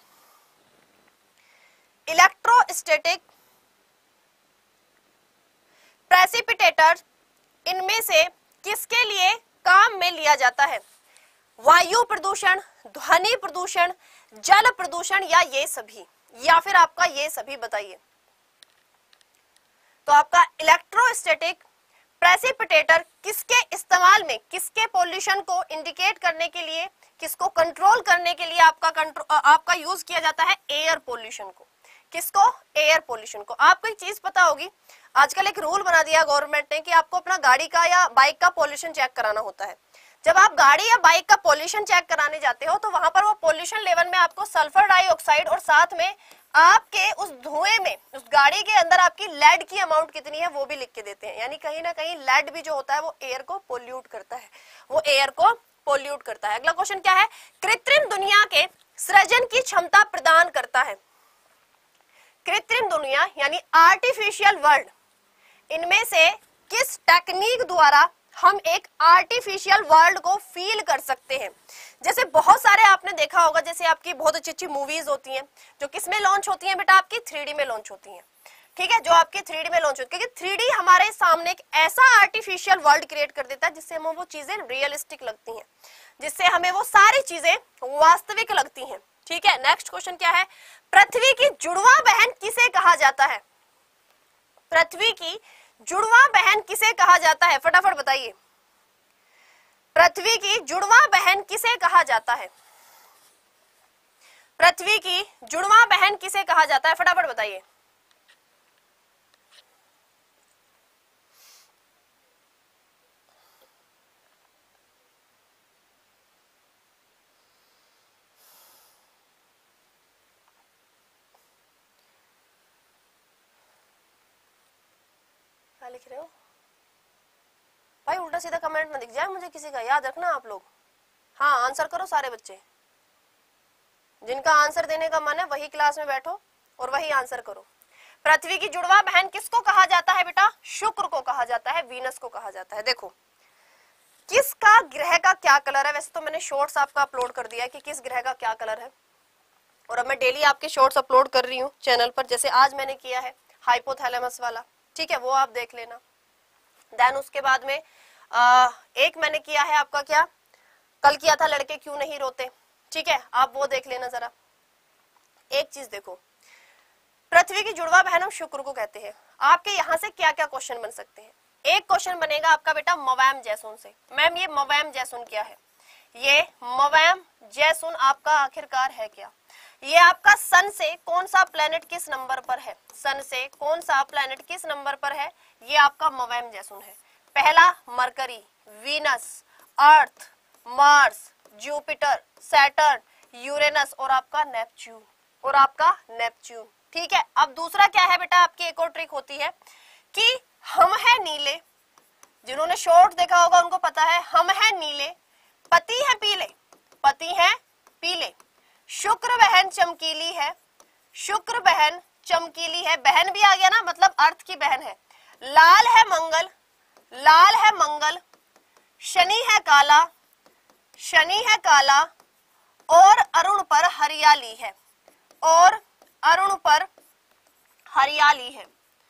इलेक्ट्रोस्टैटिक, प्रेसिपिटेटर, इनमें से किसके लिए काम में लिया जाता है? वायु प्रदूषण, ध्वनि प्रदूषण, जल प्रदूषण या ये सभी, या फिर आपका ये सभी, बताइए। तो आपका इलेक्ट्रोस्टैटिक प्रेसिपिटेटर किसके इस्तेमाल में, किसके पॉल्यूशन को इंडिकेट करने के लिए, किसको कंट्रोल करने के लिए आपका कंट्रोल आपका यूज किया जाता है? एयर पॉल्यूशन को। किसको? एयर पॉल्यूशन को। आपको एक चीज पता होगी, आजकल एक रूल बना दिया गवर्नमेंट ने कि आपको अपना गाड़ी का या बाइक का पॉल्यूशन चेक कराना होता है। जब आप गाड़ी या बाइक का पॉल्यूशन चेक कराने जाते हो तो वहां पर वो पॉल्यूशन लेवल में आपको सल्फर डाइऑक्साइड और साथ में आपके उस धुएं में, उस गाड़ी के अंदर आपकी लेड की अमाउंट कितनी है वो भी लिख के देते हैं। यानी कहीं ना कहीं लेड भी जो होता है वो एयर को पोल्यूट करता है, वो एयर को पोल्यूट करता है। अगला क्वेश्चन क्या है? कृत्रिम दुनिया के सृजन की क्षमता प्रदान करता है। कृत्रिम दुनिया यानी आर्टिफिशियल वर्ल्ड, इनमें से किस टेक्निक द्वारा हम एक आर्टिफिशियल वर्ल्ड को फील कर सकते हैं? जैसे बहुत सारे आपने देखा होगा, जैसे आपकी बहुत अच्छी अच्छी मूवीज होती हैं जो किस में लॉन्च होती हैं बेटा? आपकी थ्री डी में लॉन्च होती हैं। ठीक है, जो आपकी थ्री डी में लॉन्च होती है, क्योंकि थ्री डी हमारे सामने एक ऐसा आर्टिफिशियल वर्ल्ड क्रिएट कर देता है जिससे हमें वो चीजें रियलिस्टिक लगती हैं, जिससे हमें वो सारी चीजें वास्तविक लगती हैं। ठीक है, नेक्स्ट क्वेश्चन क्या है? पृथ्वी की जुड़वा बहन किसे कहा जाता है? पृथ्वी की जुड़वा बहन किसे कहा जाता है? फटाफट बताइए। पृथ्वी की जुड़वा बहन किसे कहा जाता है? पृथ्वी की जुड़वा बहन किसे कहा जाता है? फटाफट बताइए। क्या लिख रहे हो भाई? उल्टा सीधा कमेंट ना दिख जाए मुझे किसी का, याद रखना आप लोग। हाँ, आंसर करो सारे बच्चे, जिनका आंसर देने का मन है वही क्लास में बैठो और वही आंसर करो। पृथ्वी की जुड़वा बहन किसको कहा जाता है बेटा? शुक्र को कहा जाता है, वीनस को कहा जाता है। देखो किसका ग्रह का क्या कलर है? वैसे तो मैंने शॉर्ट्स आपका अपलोड कर दिया है कि किस ग्रह का क्या कलर है, और अब मैं डेली आपके शॉर्ट्स अपलोड कर रही हूँ चैनल पर। जैसे आज मैंने किया है हाइपोथैलेमस वाला, ठीक है, वो आप देख लेना। देन उसके बाद में आ, एक मैंने किया है आपका, क्या कल किया था, लड़के क्यों नहीं रोते, ठीक है, आप वो देख लेना जरा। एक चीज देखो, पृथ्वी की जुड़वा बहन हम शुक्र को कहते हैं। आपके यहाँ से क्या क्या क्वेश्चन बन सकते हैं? एक क्वेश्चन बनेगा आपका बेटा मवैम जैसुन से। मैम ये मवैम जैसुन क्या है? ये मवैम जैसुन आपका आखिरकार है क्या? ये आपका सन से कौन सा प्लेनेट किस नंबर पर है? सन से कौन सा प्लेनेट किस नंबर पर है? ये आपका मवैम जैसुन है। पहला Mercury, Venus, Earth, Mars, Jupiter, Saturn, Uranus और आपका नेपच्यून और आपका नेपच्यून। ठीक है, अब दूसरा क्या है बेटा? आपकी एक और ट्रिक होती है कि हम है नीले, जिन्होंने शॉर्ट देखा होगा उनको पता है, हम है नीले, पति है पीले, पति है पीले, शुक्र बहन चमकीली है, शुक्र बहन चमकीली है, बहन भी आ गया ना, मतलब अर्थ की बहन है, लाल है मंगल, लाल है मंगल, शनि है काला, शनि है काला और अरुण पर हरियाली है, और अरुण पर हरियाली है,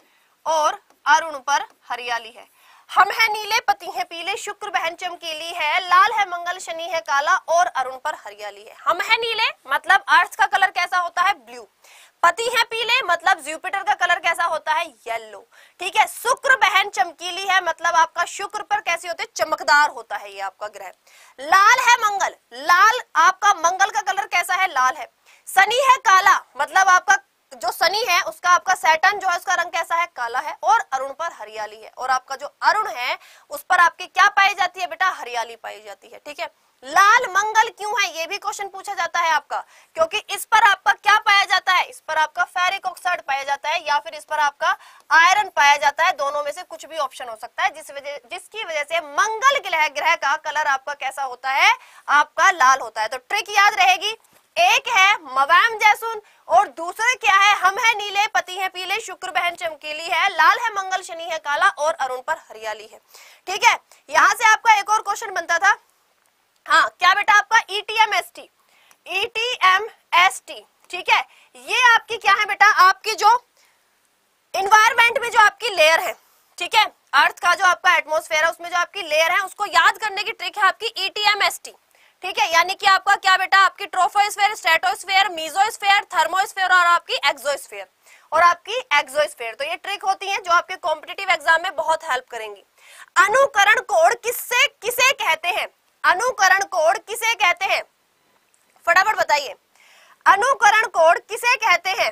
और अरुण पर हरियाली है। हम है नीले, पति है पीले, शुक्र बहन चमकीली है, लाल है मंगल, शनि है काला और अरुण पर हरियाली है। हम है नीले मतलब अर्थ का कलर कैसा होता है? ब्लू। पति है पीले मतलब जुपिटर का कलर कैसा होता है? येलो। ठीक है, शुक्र बहन चमकीली है मतलब आपका शुक्र पर कैसे होते हैं? चमकदार होता है ये आपका ग्रह। लाल है मंगल, लाल आपका मंगल का कलर कैसा है? लाल है। शनि है काला मतलब आपका जो शनि है उसका आपका सैटर्न जो है उसका रंग कैसा है? काला है, और अरुण पर हरियाली है, और आपका जो अरुण है उस पर आपकी क्या पाई जाती है बेटा? हरियाली पाई जाती है। ठीक है, लाल मंगल क्यों है? ये भी क्वेश्चन पूछा जाता है आपका, क्योंकि इस पर आपका क्या पाया जाता है? इस पर आपका फेरिक ऑक्साइड पाया जाता है, या फिर इस पर आपका आयरन पाया जाता है। दोनों में से कुछ भी ऑप्शन हो सकता है, जिस वजह जिसकी वजह से मंगल ग्रह ग्रह का कलर आपका कैसा होता है? आपका लाल होता है। तो ट्रिक याद रहेगी, एक है मवैम जैसुन और दूसरे क्या है? हम है नीले, पति है पीले, शुक्र बहन चमकीली है, लाल है मंगल, शनि है काला और अरुण पर हरियाली है। ठीक है, यहां से आपका एक और क्वेश्चन बनता था, हाँ क्या बेटा? आपका E T M S T, E T M S T. ठीक है, ये आपकी क्या है बेटा? आपकी जो इन्वायरमेंट में जो आपकी लेयर है, ठीक है, अर्थ का जो आपका एटमॉस्फेयर है उसमें जो आपकी लेयर है उसको याद करने की ट्रिक है आपकी E T M S T. ठीक है, यानी कि आपका क्या बेटा? आपकी ट्रोफोस्फेयर, स्ट्रेटोस्फेयर, मेसोस्फेयर, थर्मोस्फेयर और आपकी एक्सोस्फेयर और आपकी एक्सोस्फेयर। तो ये ट्रिक होती है जो आपके कॉम्पिटिटिव एग्जाम में बहुत हेल्प करेंगी। अनुकरण कोड किससे किसे कहते हैं? अनुकरण कोड किसे कहते हैं? फटाफट बताइए, अनुकरण कोड किसे कहते हैं?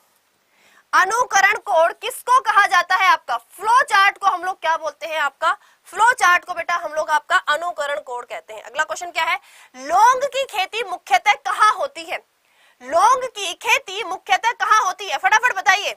अनुकरण कोड किसको कहा जाता है? आपका फ्लो चार्ट को हम लोग क्या बोलते हैं? आपका फ्लो चार्ट को बेटा हम लोग आपका अनुकरण कोड कहते हैं। अगला क्वेश्चन क्या है? लौंग की खेती मुख्यतः कहाँ होती है? लौंग की खेती मुख्यतः कहाँ होती है? फटाफट बताइए,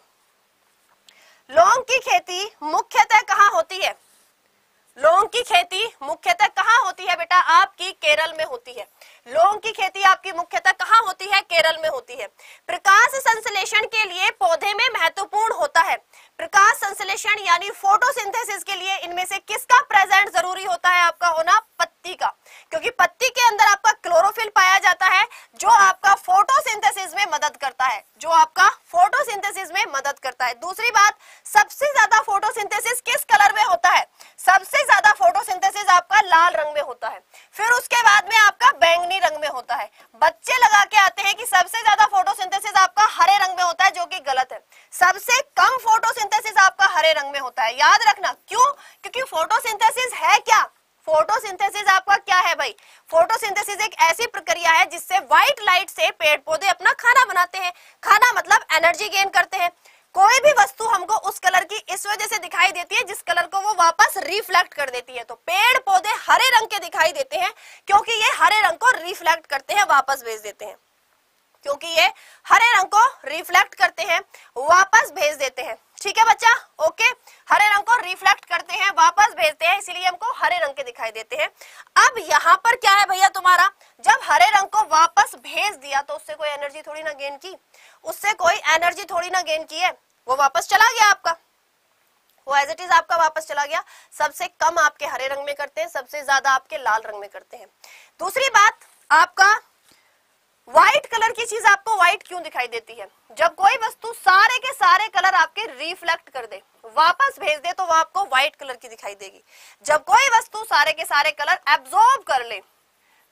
लौंग की खेती मुख्यतः कहाँ होती है? लौंग की खेती मुख्यतः कहाँ होती है बेटा? आपकी केरल में होती है। लौंग की खेती आपकी मुख्यतः कहाँ होती है? केरल में होती है। प्रकाश संश्लेषण के लिए पौधे में महत्वपूर्ण होता है। प्रकाश संश्लेषण यानी फोटोसिंथेसिस के लिए इनमें से किसका प्रेजेंट जरूरी होता है? आपका होना पत्ती का, क्योंकि पत्ती के अंदर आपका क्लोरोफिल पाया जाता है जो आपका फोटोसिंथेसिस में मदद करता है, जो आपका फोटोसिंथेसिस में मदद करता है। दूसरी बात, सबसे ज्यादा फोटोसिंथेसिस किस कलर में होता है? सबसे ज्यादा फोटोसिंथेसिस आपका लाल रंग में होता है, फिर उसके बाद में आपका बैंगनी रंग में होता है। बच्चे लगा के आते हैं कि सबसे ज्यादा फोटोसिंथेसिस आपका हरे रंग में होता है, जो कि गलत है। सबसे कम फोटोसिंथेसिस आपका हरे रंग में होता है। याद रखना, क्यों? क्योंकि फोटोसिंथेसिस है क्या? फोटोसिंथेसिस आपका क्या है भाई? फोटोसिंथेसिस एक ऐसी प्रक्रिया है जिससे व्हाइट लाइट से पेड़ पौधे अपना खाना बनाते हैं। खाना मतलब एनर्जी गेन करते हैं। कोई भी वस्तु हमको उस कलर की इस वजह से दिखाई देती है जिस कलर को वो वापस रिफ्लेक्ट कर देती है। तो पेड़ पौधे हरे रंग के दिखाई देते हैं क्योंकि ये हरे रंग को रिफ्लेक्ट करते हैं, वापस भेज देते हैं, क्योंकि ये हरे रंग को रिफ्लेक्ट करते हैं, वापस भेज देते हैं। ठीक है बच्चा, ओके, हरे रंग को रिफ्लेक्ट करते हैं, वापस भेजते हैं, इसीलिए हमको हरे रंग के दिखाई देते हैं। अब यहाँ पर क्या है भैया तुम्हारा? जब हरे रंग को वापस भेज दिया तो उससे कोई एनर्जी थोड़ी ना गेन की, उससे कोई एनर्जी थोड़ी ना गेन की है, वो वापस चला गया आपका, वो एज इट इज आपका वापस चला गया। सबसे कम आपके हरे रंग में करते हैं, सबसे ज्यादा आपके लाल रंग में करते हैं। दूसरी बात, आपका व्हाइट कलर की चीज आपको व्हाइट क्यों दिखाई देती है? जब कोई वस्तु सारे के सारे कलर आपके रिफ्लेक्ट कर दे, वापस भेज दे, तो वो आपको व्हाइट कलर की दिखाई देगी। जब कोई वस्तु सारे के सारे कलर एब्जॉर्ब कर ले,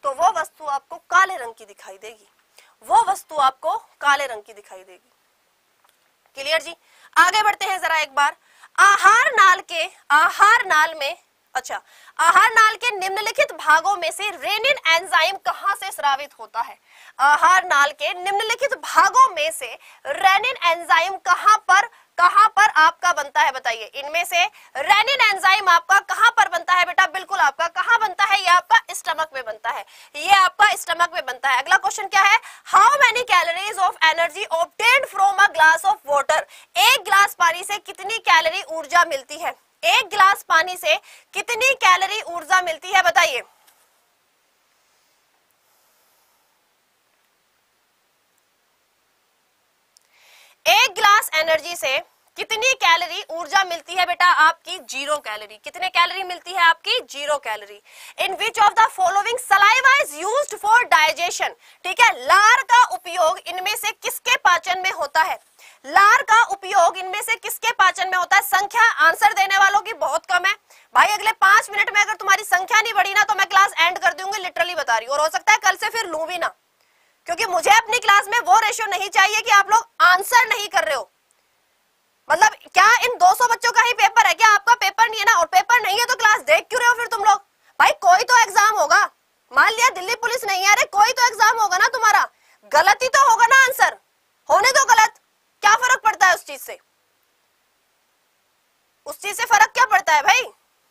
तो वो वस्तु आपको काले रंग की दिखाई देगी, वो वस्तु आपको काले रंग की दिखाई देगी। क्लियर जी? आगे बढ़ते हैं जरा एक बार। आहार नाल के आहार नाल में अच्छा आहार नाल के निम्नलिखित भागों में से रेनिन एंजाइम कहां से स्रावित होता है? आहार नाल के निम्नलिखित भागों में से रेनिन एंजाइम कहां पर कहां पर आपका बनता है? बताइए, इनमें से रेनिन एंजाइम आपका कहां पर बनता है बेटा? बिल्कुल आपका कहां बनता है? ये आपका स्टमक में बनता है, ये आपका स्टमक में बनता है। अगला क्वेश्चन क्या है? How many calories of energy obtained from a glass of water? एक गिलास पानी से कितनी कैलोरी ऊर्जा मिलती है? एक गिलास पानी से कितनी कैलोरी ऊर्जा मिलती है? बताइए। एक गिलास एनर्जी से कितनी कैलोरी ऊर्जा मिलती है बेटा? आपकी जीरो कैलोरी। कितने कैलोरी मिलती है? आपकी zero calorie. In which of the following saliva is used for digestion? ठीक है, लार का उपयोग इनमें से किसके पाचन में होता है? लार का उपयोग इनमें से किसके पाचन में होता है? संख्या आंसर देने वालों की बहुत कम है भाई। अगले पांच मिनट में अगर तुम्हारी संख्या नहीं बढ़ी ना तो मैं क्लास एंड कर दूंगी, लिटरली बता रही हूँ। और हो सकता है कल से फिर लूं भी ना, क्योंकि मुझे अपनी क्लास में वो रेशियो नहीं चाहिए कि आप लोग आंसर नहीं कर रहे हो। मतलब क्या इन दो सौ बच्चों का ही पेपर है क्या? आपका पेपर नहीं है ना, और पेपर नहीं है तो क्लास देख क्यों रहे हो फिर तुम लोग? भाई कोई तो एग्जाम होगा, मान लिया दिल्ली पुलिस नहीं है, अरे कोई तो एग्जाम होगा ना तुम्हारा, गलती तो होगा ना, आंसर होने दो गलत, क्या फर्क पड़ता है उस चीज से? उस चीज से फर्क क्या पड़ता है भाई?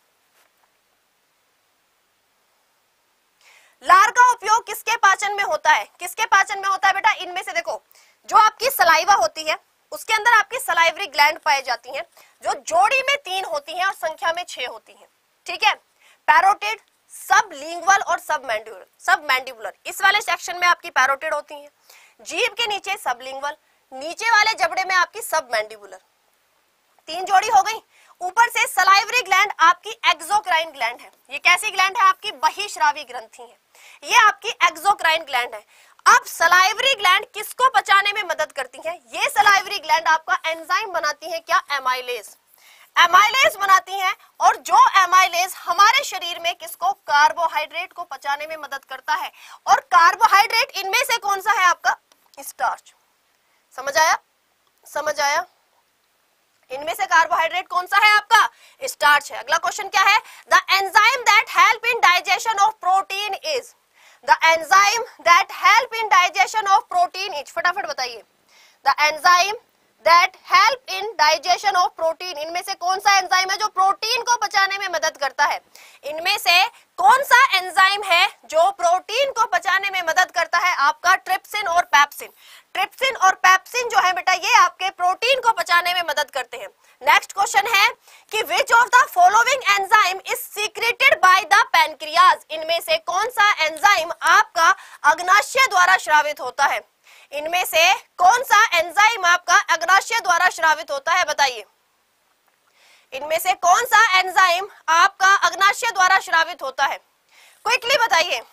लार का उपयोग किसके पाचन में होता है? किसके पाचन में होता है बेटा? इनमें से देखो, जो आपकी सलाइवा होती है उसके अंदर आपकी सलाइवरी ग्लैंड पाई जाती हैं, जो जोड़ी में तीन होती हैं और संख्या में छह होती हैं। ठीक है, पैरोटिड, सबलिंगुअल और सबमैंडिबुलर। सबमैंडिबुलर इस वाले सेक्शन में आपकी पैरोटिड होती हैं, जीभ के नीचे सबलिंगुअल, नीचे वाले जबड़े में आपकी सबमैंडिबुलर। तीन जोड़ी हो गई। ऊपर से सलाइवरी ग्लैंड आपकी एक्सोक्राइन ग्लैंड है। ये कैसी ग्लैंड है? आपकी बहिश्रावी ग्रंथि है, ये आपकी एक्सोक्राइन ग्लैंड है। अब सलाइवरी ग्लैंड किसको पचाने में मदद करती है? ये सलाइवरी ग्लैंड आपका एंजाइम बनाती है, क्या? एमाइलेज। एमाइलेज बनाती हैं, और जो एमाइलेज हमारे शरीर में किसको? कार्बोहाइड्रेट को पचाने में मदद करता है। और कार्बोहाइड्रेट इनमें से कौन सा है? आपका स्टार्च। समझ आया? समझ आया? इनमें से कार्बोहाइड्रेट कौन सा है? आपका स्टार्च है। अगला क्वेश्चन क्या है? The enzyme that help in digestion of protein is the enzyme that help in digestion of protein is फटाफट बताइए। The enzyme that help in digestion of protein, इनमें से कौन सा एंजाइम है जो प्रोटीन को पचाने में मदद करता है? इनमें से कौन सा एंजाइम है जो प्रोटीन को पचाने में मदद करता है? आपका ट्रिप्सिन और पेप्सिन। ट्रिप्सिन और पेप्सिन जो है बेटा, ये आपके प्रोटीन को पचाने में मदद करते हैं। नेक्स्ट क्वेश्चन है कि which of the following enzyme is secreted by the pancreas? इनमें से कौन सा एंजाइम आपका अग्नाशय द्वारा स्रावित होता है? इनमें से कौन सा एंजाइम आपका अग्नाशय द्वारा स्रावित होता है? बताइए, इनमें से कौन सा एंजाइम आपका अग्नाशय द्वारा स्रावित होता है? क्विकली बताइए।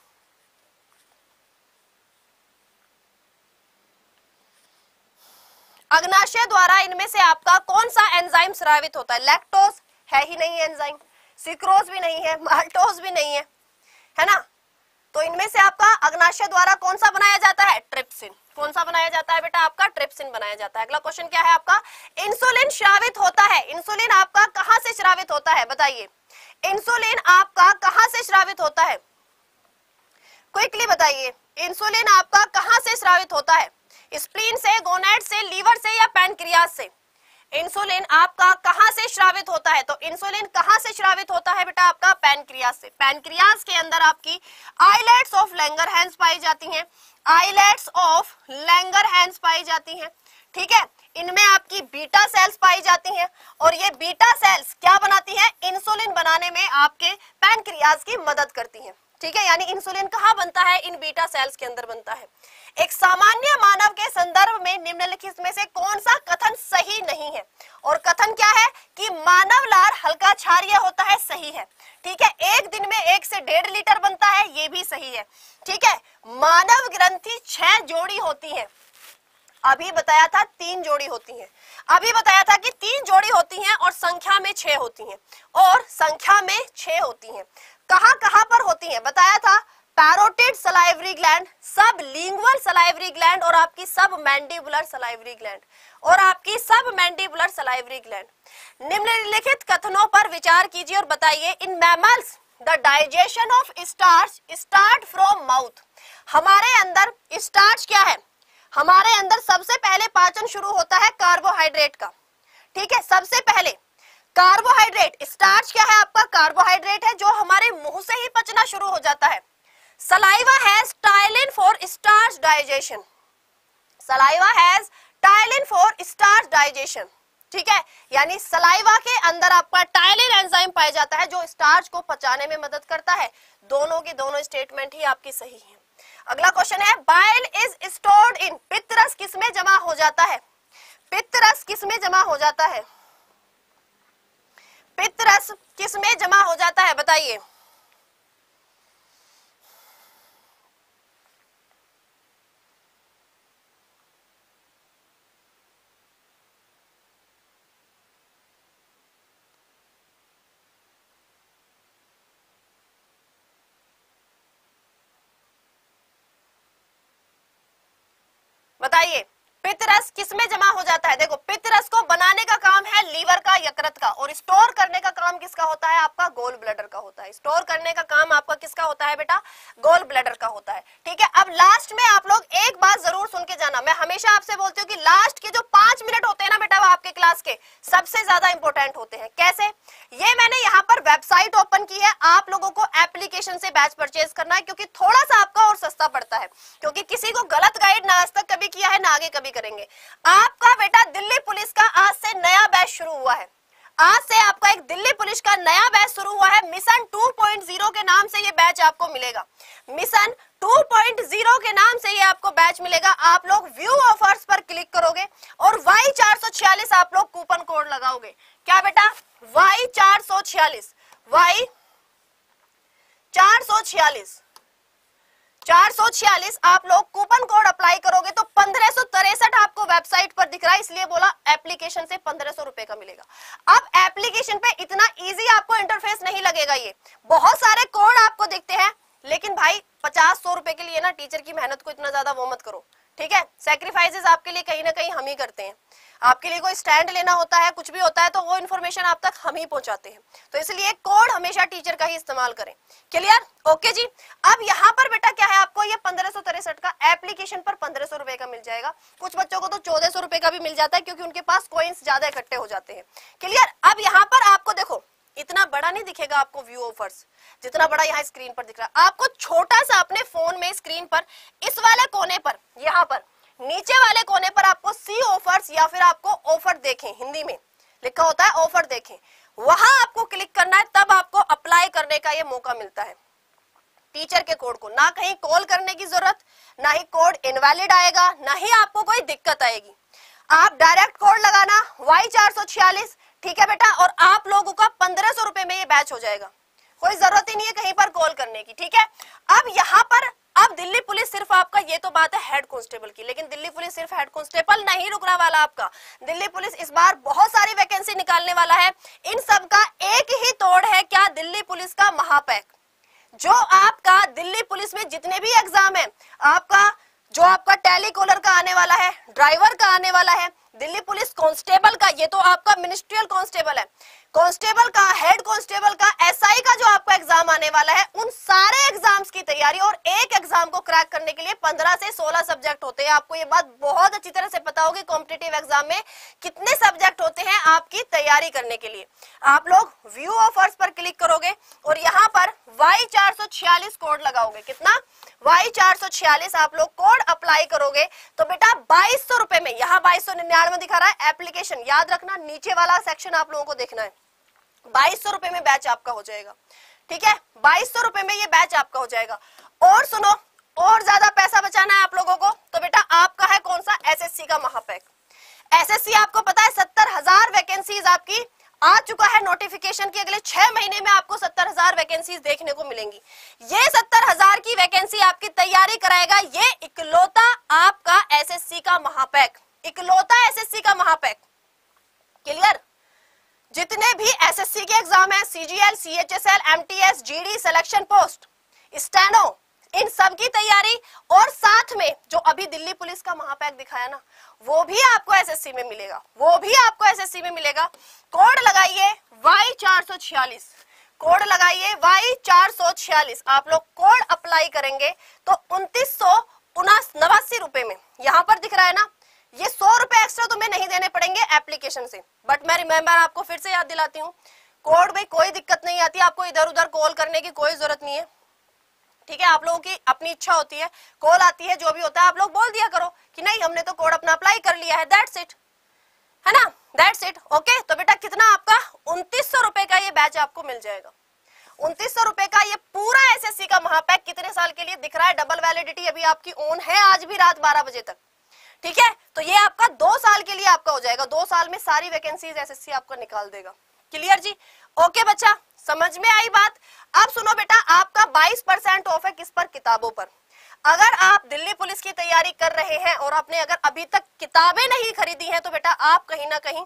अग्नाशय द्वारा इनमें से आपका कौन सा एंजाइम स्रावित होता है? लैक्टोज है ही नहीं एंजाइम, सिक्रोज भी नहीं है, माल्टोज भी नहीं है, है ना? तो इनमें से आपका अग्नाशय द्वारा कौन सा बनाया जाता है? ट्रिप्सिन। कौन सा बनाया जाता है बेटा? आपका ट्रिप्सिन बनाया जाता है। अगला क्वेश्चन क्या है आपका? इंसुलिन स्रावित होता है। इंसुलिन आपका कहां से स्रावित होता है? बताइए, इंसुलिन आपका कहां से स्रावित होता है? क्विकली बताइए, इंसुलिन आपका कहां से स्रावित होता है? स्प्लीन से, गोनेड से, लीवर से या पैनक्रियाज से? इंसुलिन आपका कहां से स्रावित होता है? तो इंसुलिन कहां से स्रावित होता है बेटा? आपका पैनक्रियाज से। पैनक्रियाज के अंदर आपकी आइलेट्स ऑफ लैंगरहैंस पाई जाती हैं, आइलेट्स ऑफ लैंगरहैंस पाई जाती हैं। ठीक है, इनमें आपकी बीटा सेल्स पाई जाती हैं, और ये बीटा सेल्स क्या बनाती हैं? इंसुलिन बनाने में आपके पैनक्रियाज की मदद करती हैं। ठीक है, यानी इंसुलिन कहाँ बनता है? इन बीटा सेल्स के अंदर बनता है। एक सामान्य मानव के संदर्भ में निम्नलिखित में से कौन सा कथन सही नहीं है? और कथन क्या है कि मानव लार हल्का क्षारीय होता है, सही है। ठीक है, एक दिन में एक से डेढ़ लीटर बनता है, ये भी सही है। ठीक है, मानव ग्रंथि छह जोड़ी होती है, अभी बताया था तीन जोड़ी होती हैं, अभी बताया था कि तीन जोड़ी होती हैं और संख्या में छह होती हैं, और संख्या में छह होती हैं। कहां कहां पर होती हैं? बताया था parotid salivary gland, sublingual salivary gland और आपकी सब मैंडिबुलर सलाइवरी ग्लैंड और आपकी सब मैंडिबुलर सलाइवरी ग्लैंड। निम्नलिखित कथनों पर विचार कीजिए और बताइए, in mammals the digestion of starch start from mouth. हमारे अंदर स्टार्च क्या है, हमारे अंदर सबसे पहले पाचन शुरू होता है कार्बोहाइड्रेट का, ठीक है। सबसे पहले कार्बोहाइड्रेट, स्टार्च क्या है आपका, कार्बोहाइड्रेट है जो हमारे मुंह से ही पचना शुरू हो जाता है। Saliva has ptyalin for starch digestion, saliva has ptyalin for starch digestion, ठीक है। यानी सलाइवा के अंदर आपका टाइलिन एंजाइम पाया जाता है जो स्टार्च को पचाने में मदद करता है। दोनों की दोनों स्टेटमेंट ही आपकी सही है। अगला क्वेश्चन है, बाइल इज स्टोर्ड इन, पित्तरस किसमें जमा हो जाता है, पित्तरस किसमें जमा हो जाता है, पित्तरस किसमें जमा हो जाता है बताइए। बताइए पित्तरस किसमें जमा हो जाता है। देखो पित्तरस को बनाने का काम है लीवर का, यकृत का, और स्टोर करने का काम किसका होता है, आपका गोल ब्लैडर का होता है। स्टोर करने का काम आपका किसका होता है बेटा, गोल ब्लैडर का होता है, ठीक है। अब लास्ट में आप लोग एक बात जरूर सुन के जाना, मैं हमेशा आपसे बोलती हूँ कि लास्ट के जो पांच मिनट होते हैं ना बेटा, वो आपके क्लास के सबसे ज्यादा इंपॉर्टेंट होते हैं। कैसे, ये मैंने यहाँ पर वेबसाइट ओपन की है, आप लोगों को एप्लीकेशन से बैच परचेज करना है क्योंकि थोड़ा सा आपका और सस्ता पड़ता है, क्योंकि किसी को गलत गाइड ना आज तक कभी किया है ना आगे कभी करेंगे। आपका बेटा दिल्ली पुलिस का आज से नया बैच शुरू हुआ है, आज से आपका एक दिल्ली पुलिस का नया बैच शुरू हुआ है। मिशन टू पॉइंट ज़ीरो के नाम से ये बैच आपको मिलेगा, मिशन टू पॉइंट ज़ीरो के नाम से ये आपको बैच मिलेगा। आप लोग व्यू ऑफर्स पर क्लिक करोगे और वाई चार सौ छियालीस आप लोग कूपन कोड लगाओगे। क्या बेटा, वाई चार सौ छियालीस, वाई चार सौ छियालीस, चार सौ छियालीस आप लोग कूपन कोड अप्लाई करोगे तो पंद्रह सौ तिरसठ आपको वेबसाइट पर दिख रहा है, इसलिए बोला एप्लीकेशन से पंद्रह सौ रुपए का मिलेगा। अब एप्लीकेशन पे इतना इजी आपको इंटरफेस नहीं लगेगा, ये बहुत सारे कोड आपको दिखते हैं, लेकिन भाई पचास सौ रुपए के लिए ना टीचर की मेहनत को इतना ज्यादा वो मत करो, ठीक है। सैक्रिफाइसेस आपके लिए कहीं ना कहीं हम ही करते हैं, आपके लिए कोई स्टैंड लेना होता है, कुछ भी होता है तो वो इन्फॉर्मेशन आप तक हम ही पहुंचाते हैं, तो इसलिए कोड हमेशा टीचर का ही इस्तेमाल करें। क्लियर, ओके जी। अब यहाँ पर बेटा क्या है, आपको ये पंद्रह सौ तिरसठ का एप्लीकेशन पर पंद्रह सौ रुपए का मिल जाएगा। कुछ बच्चों को तो चौदह सौ रुपए का भी मिल जाता है क्योंकि उनके पास कॉइन्स ज्यादा इकट्ठे हो जाते हैं। क्लियर, अब यहाँ पर आपको देखो इतना बड़ा नहीं दिखेगा आपको व्यू ऑफर्स, जितना बड़ा यहाँ स्क्रीन पर दिख रहा है, आपको छोटा सा अपने फोन में स्क्रीन पर इस वाले कोने पर, यहाँ पर नीचे वाले कोने पर आपको सी ऑफर्स या फिर आपको ऑफर देखें, हिंदी में लिखा होता है ऑफर देखें, वहां आपको क्लिक करना है, तब आपको अप्लाई करने का ये मौका मिलता है टीचर के कोड को। ना कहीं कॉल करने की जरूरत, ना ही कोड इनवैलिड आएगा, ना ही आपको कोई दिक्कत आएगी। आप डायरेक्ट कोड लगाना वाई चार सौ छियालीस, ठीक है बेटा, और आप लोगों का पंद्रह सौ रुपए में ये बैच हो जाएगा, कोई जरूरत ही नहीं है कहीं पर कॉल करने की, ठीक है। अब यहाँ पर अब दिल्ली पुलिस सिर्फ आपका, ये तो बात है हेड कांस्टेबल की, लेकिन दिल्ली पुलिस सिर्फ हेड कांस्टेबल नहीं रुकने वाला आपका। दिल्ली पुलिस इस बार बहुत सारी वैकेंसी निकालने वाला है, इन सब का एक ही तोड़ है, क्या, दिल्ली पुलिस का महापैक। जो आपका दिल्ली पुलिस में जितने भी एग्जाम है, आपका जो आपका टेलीकॉलर का आने वाला है, ड्राइवर का आने वाला है, दिल्ली पुलिस कांस्टेबल का, ये तो आपका मिनिस्ट्रियल कांस्टेबल है, कांस्टेबल का, हेड कांस्टेबल का, एसआई का जो आपका एग्जाम आने वाला है, उन सारे एग्जाम्स की तैयारी, और एक एग्जाम को क्रैक करने के लिए पंद्रह से सोलह सब्जेक्ट होते हैं। आपको ये बात बहुत अच्छी तरह से पता होगी कॉम्पिटिटिव एग्जाम में कितने सब्जेक्ट होते हैं आपकी तैयारी करने के लिए। आप लोग व्यू ऑफर्स पर क्लिक करोगे और यहाँ पर वाई चार सौ छियालीस कोड लगाओगे, कितना, वाई चार सौ छियालीस आप लोग कोड अप्लाई करोगे तो बेटा बाईस सौ रुपए में, यहाँ बाईस सौ निन्यानवे दिखा रहा है एप्लीकेशन, याद रखना नीचे वाला सेक्शन आप लोगों को देखना है, बाईस सौ रुपए में बैच आपका हो जाएगा, ठीक है। बाईस सौ रुपए में ये बैच आपका हो जाएगा। और सुनो, और ज्यादा पैसा बचाना है आप लोगों को तो बेटा आपका है कौन सा, एसएससी का महापैक। एसएससी आपको पता है सत्तर हजार वैकेंसीज आपकी आ चुका है नोटिफिकेशन की, अगले छह महीने में आपको सत्तर हजार वैकेंसीज देखने को मिलेंगी। ये सत्तर हजार की वैकेंसी आपकी तैयारी कराएगा ये इकलौता आपका एसएससी का महापैक, इकलौता एसएससी का महापैक। क्लियर, जितने भी एसएससी के एग्जाम है, CGL, CHSL, MTS, GD, selection post, steno, इन सब की तैयारी, और साथ में जो अभी दिल्ली पुलिस का महापैक दिखाया ना, वो भी आपको एसएससी में मिलेगा, वो भी आपको एसएससी में मिलेगा। कोड लगाइए वाई चार सौ छियालीस, कोड लगाइए वाई चार सौ छियालीस। आप लोग कोड अप्लाई करेंगे तो उनतीस सौ उनास नवासी रुपए में, यहां पर दिख रहा है ना, ये सौ रुपए एक्स्ट्रा तुम्हें नहीं देने पड़ेंगे एप्लीकेशन से। बट मैं रिमेम्बर आपको फिर से याद दिलाती हूँ, कोड में कोई दिक्कत नहीं आती, आपको इधर उधर कॉल करने की कोई जरूरत नहीं है, ठीक है। आप लोगों की अपनी इच्छा होती है, कॉल आती है, जो भी होता है आप लोग बोल दिया करो कि नहीं हमने तो कोड अपना अप्लाई कर लिया है, दैट्स इट, है ना, दैट्स इट। ओके, तो बेटा कितना आपका उनतीस सौ रुपए का ये बैच आपको मिल जाएगा। उनतीस सौ रुपए का ये पूरा एसएससी का महापैक कितने साल के लिए दिख रहा है, डबल वैलिडिटी अभी आपकी ऑन है आज भी रात बारह बजे तक, ठीक है। तो ये आपका दो साल के लिए आपका हो जाएगा, दो साल में सारी वैकेंसीज एसएससी आपका निकाल देगा। क्लियर जी? ओके बच्चा, समझ में आई बात? अब सुनो बेटा, आपका बाईस परसेंट ऑफ है किस पर? किताबों पर। अगर आप दिल्ली पुलिस की तैयारी कर रहे हैं और आपने अगर अभी तक किताबें नहीं खरीदी हैं तो बेटा आप कहीं ना कहीं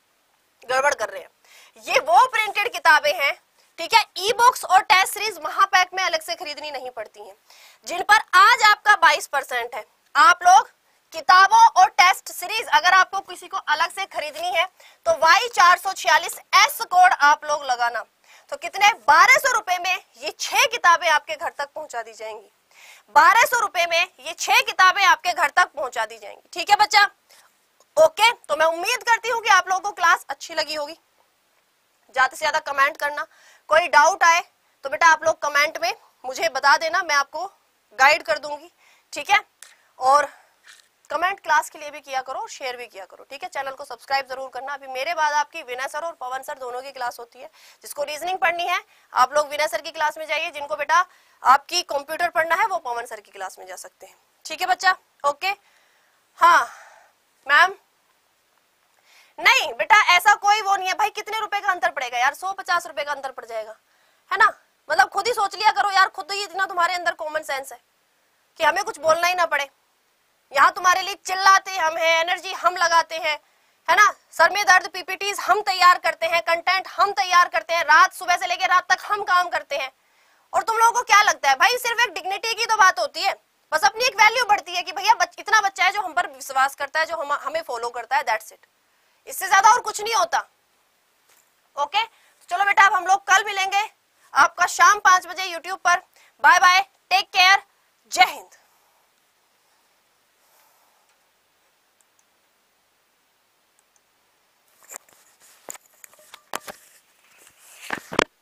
गड़बड़ कर रहे हैं। ये वो प्रिंटेड किताबें हैं, ठीक है, ई बुक्स और टेस्ट सीरीज महापैक में अलग से खरीदनी नहीं पड़ती हैं, जिन पर आज आपका बाईस परसेंट है। आप लोग किताबों और टेस्ट सीरीज अगर आपको किसी को अलग से खरीदनी है तो वाई चार सौ छियालीस एस कोड आप लोग लगाना, तो कितने बारह सौ रुपए में ये छह किताबें आपके घर तक पहुंचा दी जाएंगी। बारह सौ रुपए में ये छह किताबें आपके घर तक पहुंचा दी जाएंगी, ठीक है बच्चा? ओके, तो मैं उम्मीद करती हूँ कि आप लोगों को क्लास अच्छी लगी होगी। ज्यादा से ज्यादा कमेंट करना, कोई डाउट आए तो बेटा आप लोग कमेंट में मुझे बता देना, मैं आपको गाइड कर दूंगी, ठीक है। और कमेंट क्लास के लिए भी किया करो और शेयर भी किया करो, ठीक है। चैनल को सब्सक्राइब जरूर करना। अभी मेरे बाद आपकी विनय सर और पवन सर दोनों की क्लास होती है। जिसको रीजनिंग पढ़नी है आप लोग विनय सर की क्लास में जाइए, जिनको बेटा आपकी कंप्यूटर पढ़ना है वो पवन सर की क्लास में जा सकते हैं, ठीक है बच्चा? ओके, हाँ मैम, नहीं बेटा ऐसा कोई वो नहीं है भाई, कितने रुपए का अंतर पड़ेगा यार, सौ पचास रुपए का अंतर पड़ जाएगा, है ना। मतलब खुद ही सोच लिया करो यार, खुद ही इतना तुम्हारे अंदर कॉमन सेंस है कि हमें कुछ बोलना ही ना पड़े। यहाँ तुम्हारे लिए चिल्लाते हम हैं, एनर्जी हम लगाते हैं, है ना, सर में दर्द पीपीटीज हम तैयार करते हैं, कंटेंट हम तैयार करते हैं, रात सुबह से लेकर रात तक हम काम करते हैं। और तुम लोगों को क्या लगता है भाई, सिर्फ एक डिग्निटी की तो बात होती है, बस अपनी एक वैल्यू बढ़ती है कि भैया बच, इतना बच्चा है जो हम पर विश्वास करता है, जो हम हमें फॉलो करता है, दैट्स इट। इससे ज्यादा और कुछ नहीं होता। ओके, चलो बेटा अब हम लोग कल मिलेंगे आपका शाम पांच बजे यूट्यूब पर। बाय बाय, टेक केयर, जय हिंद।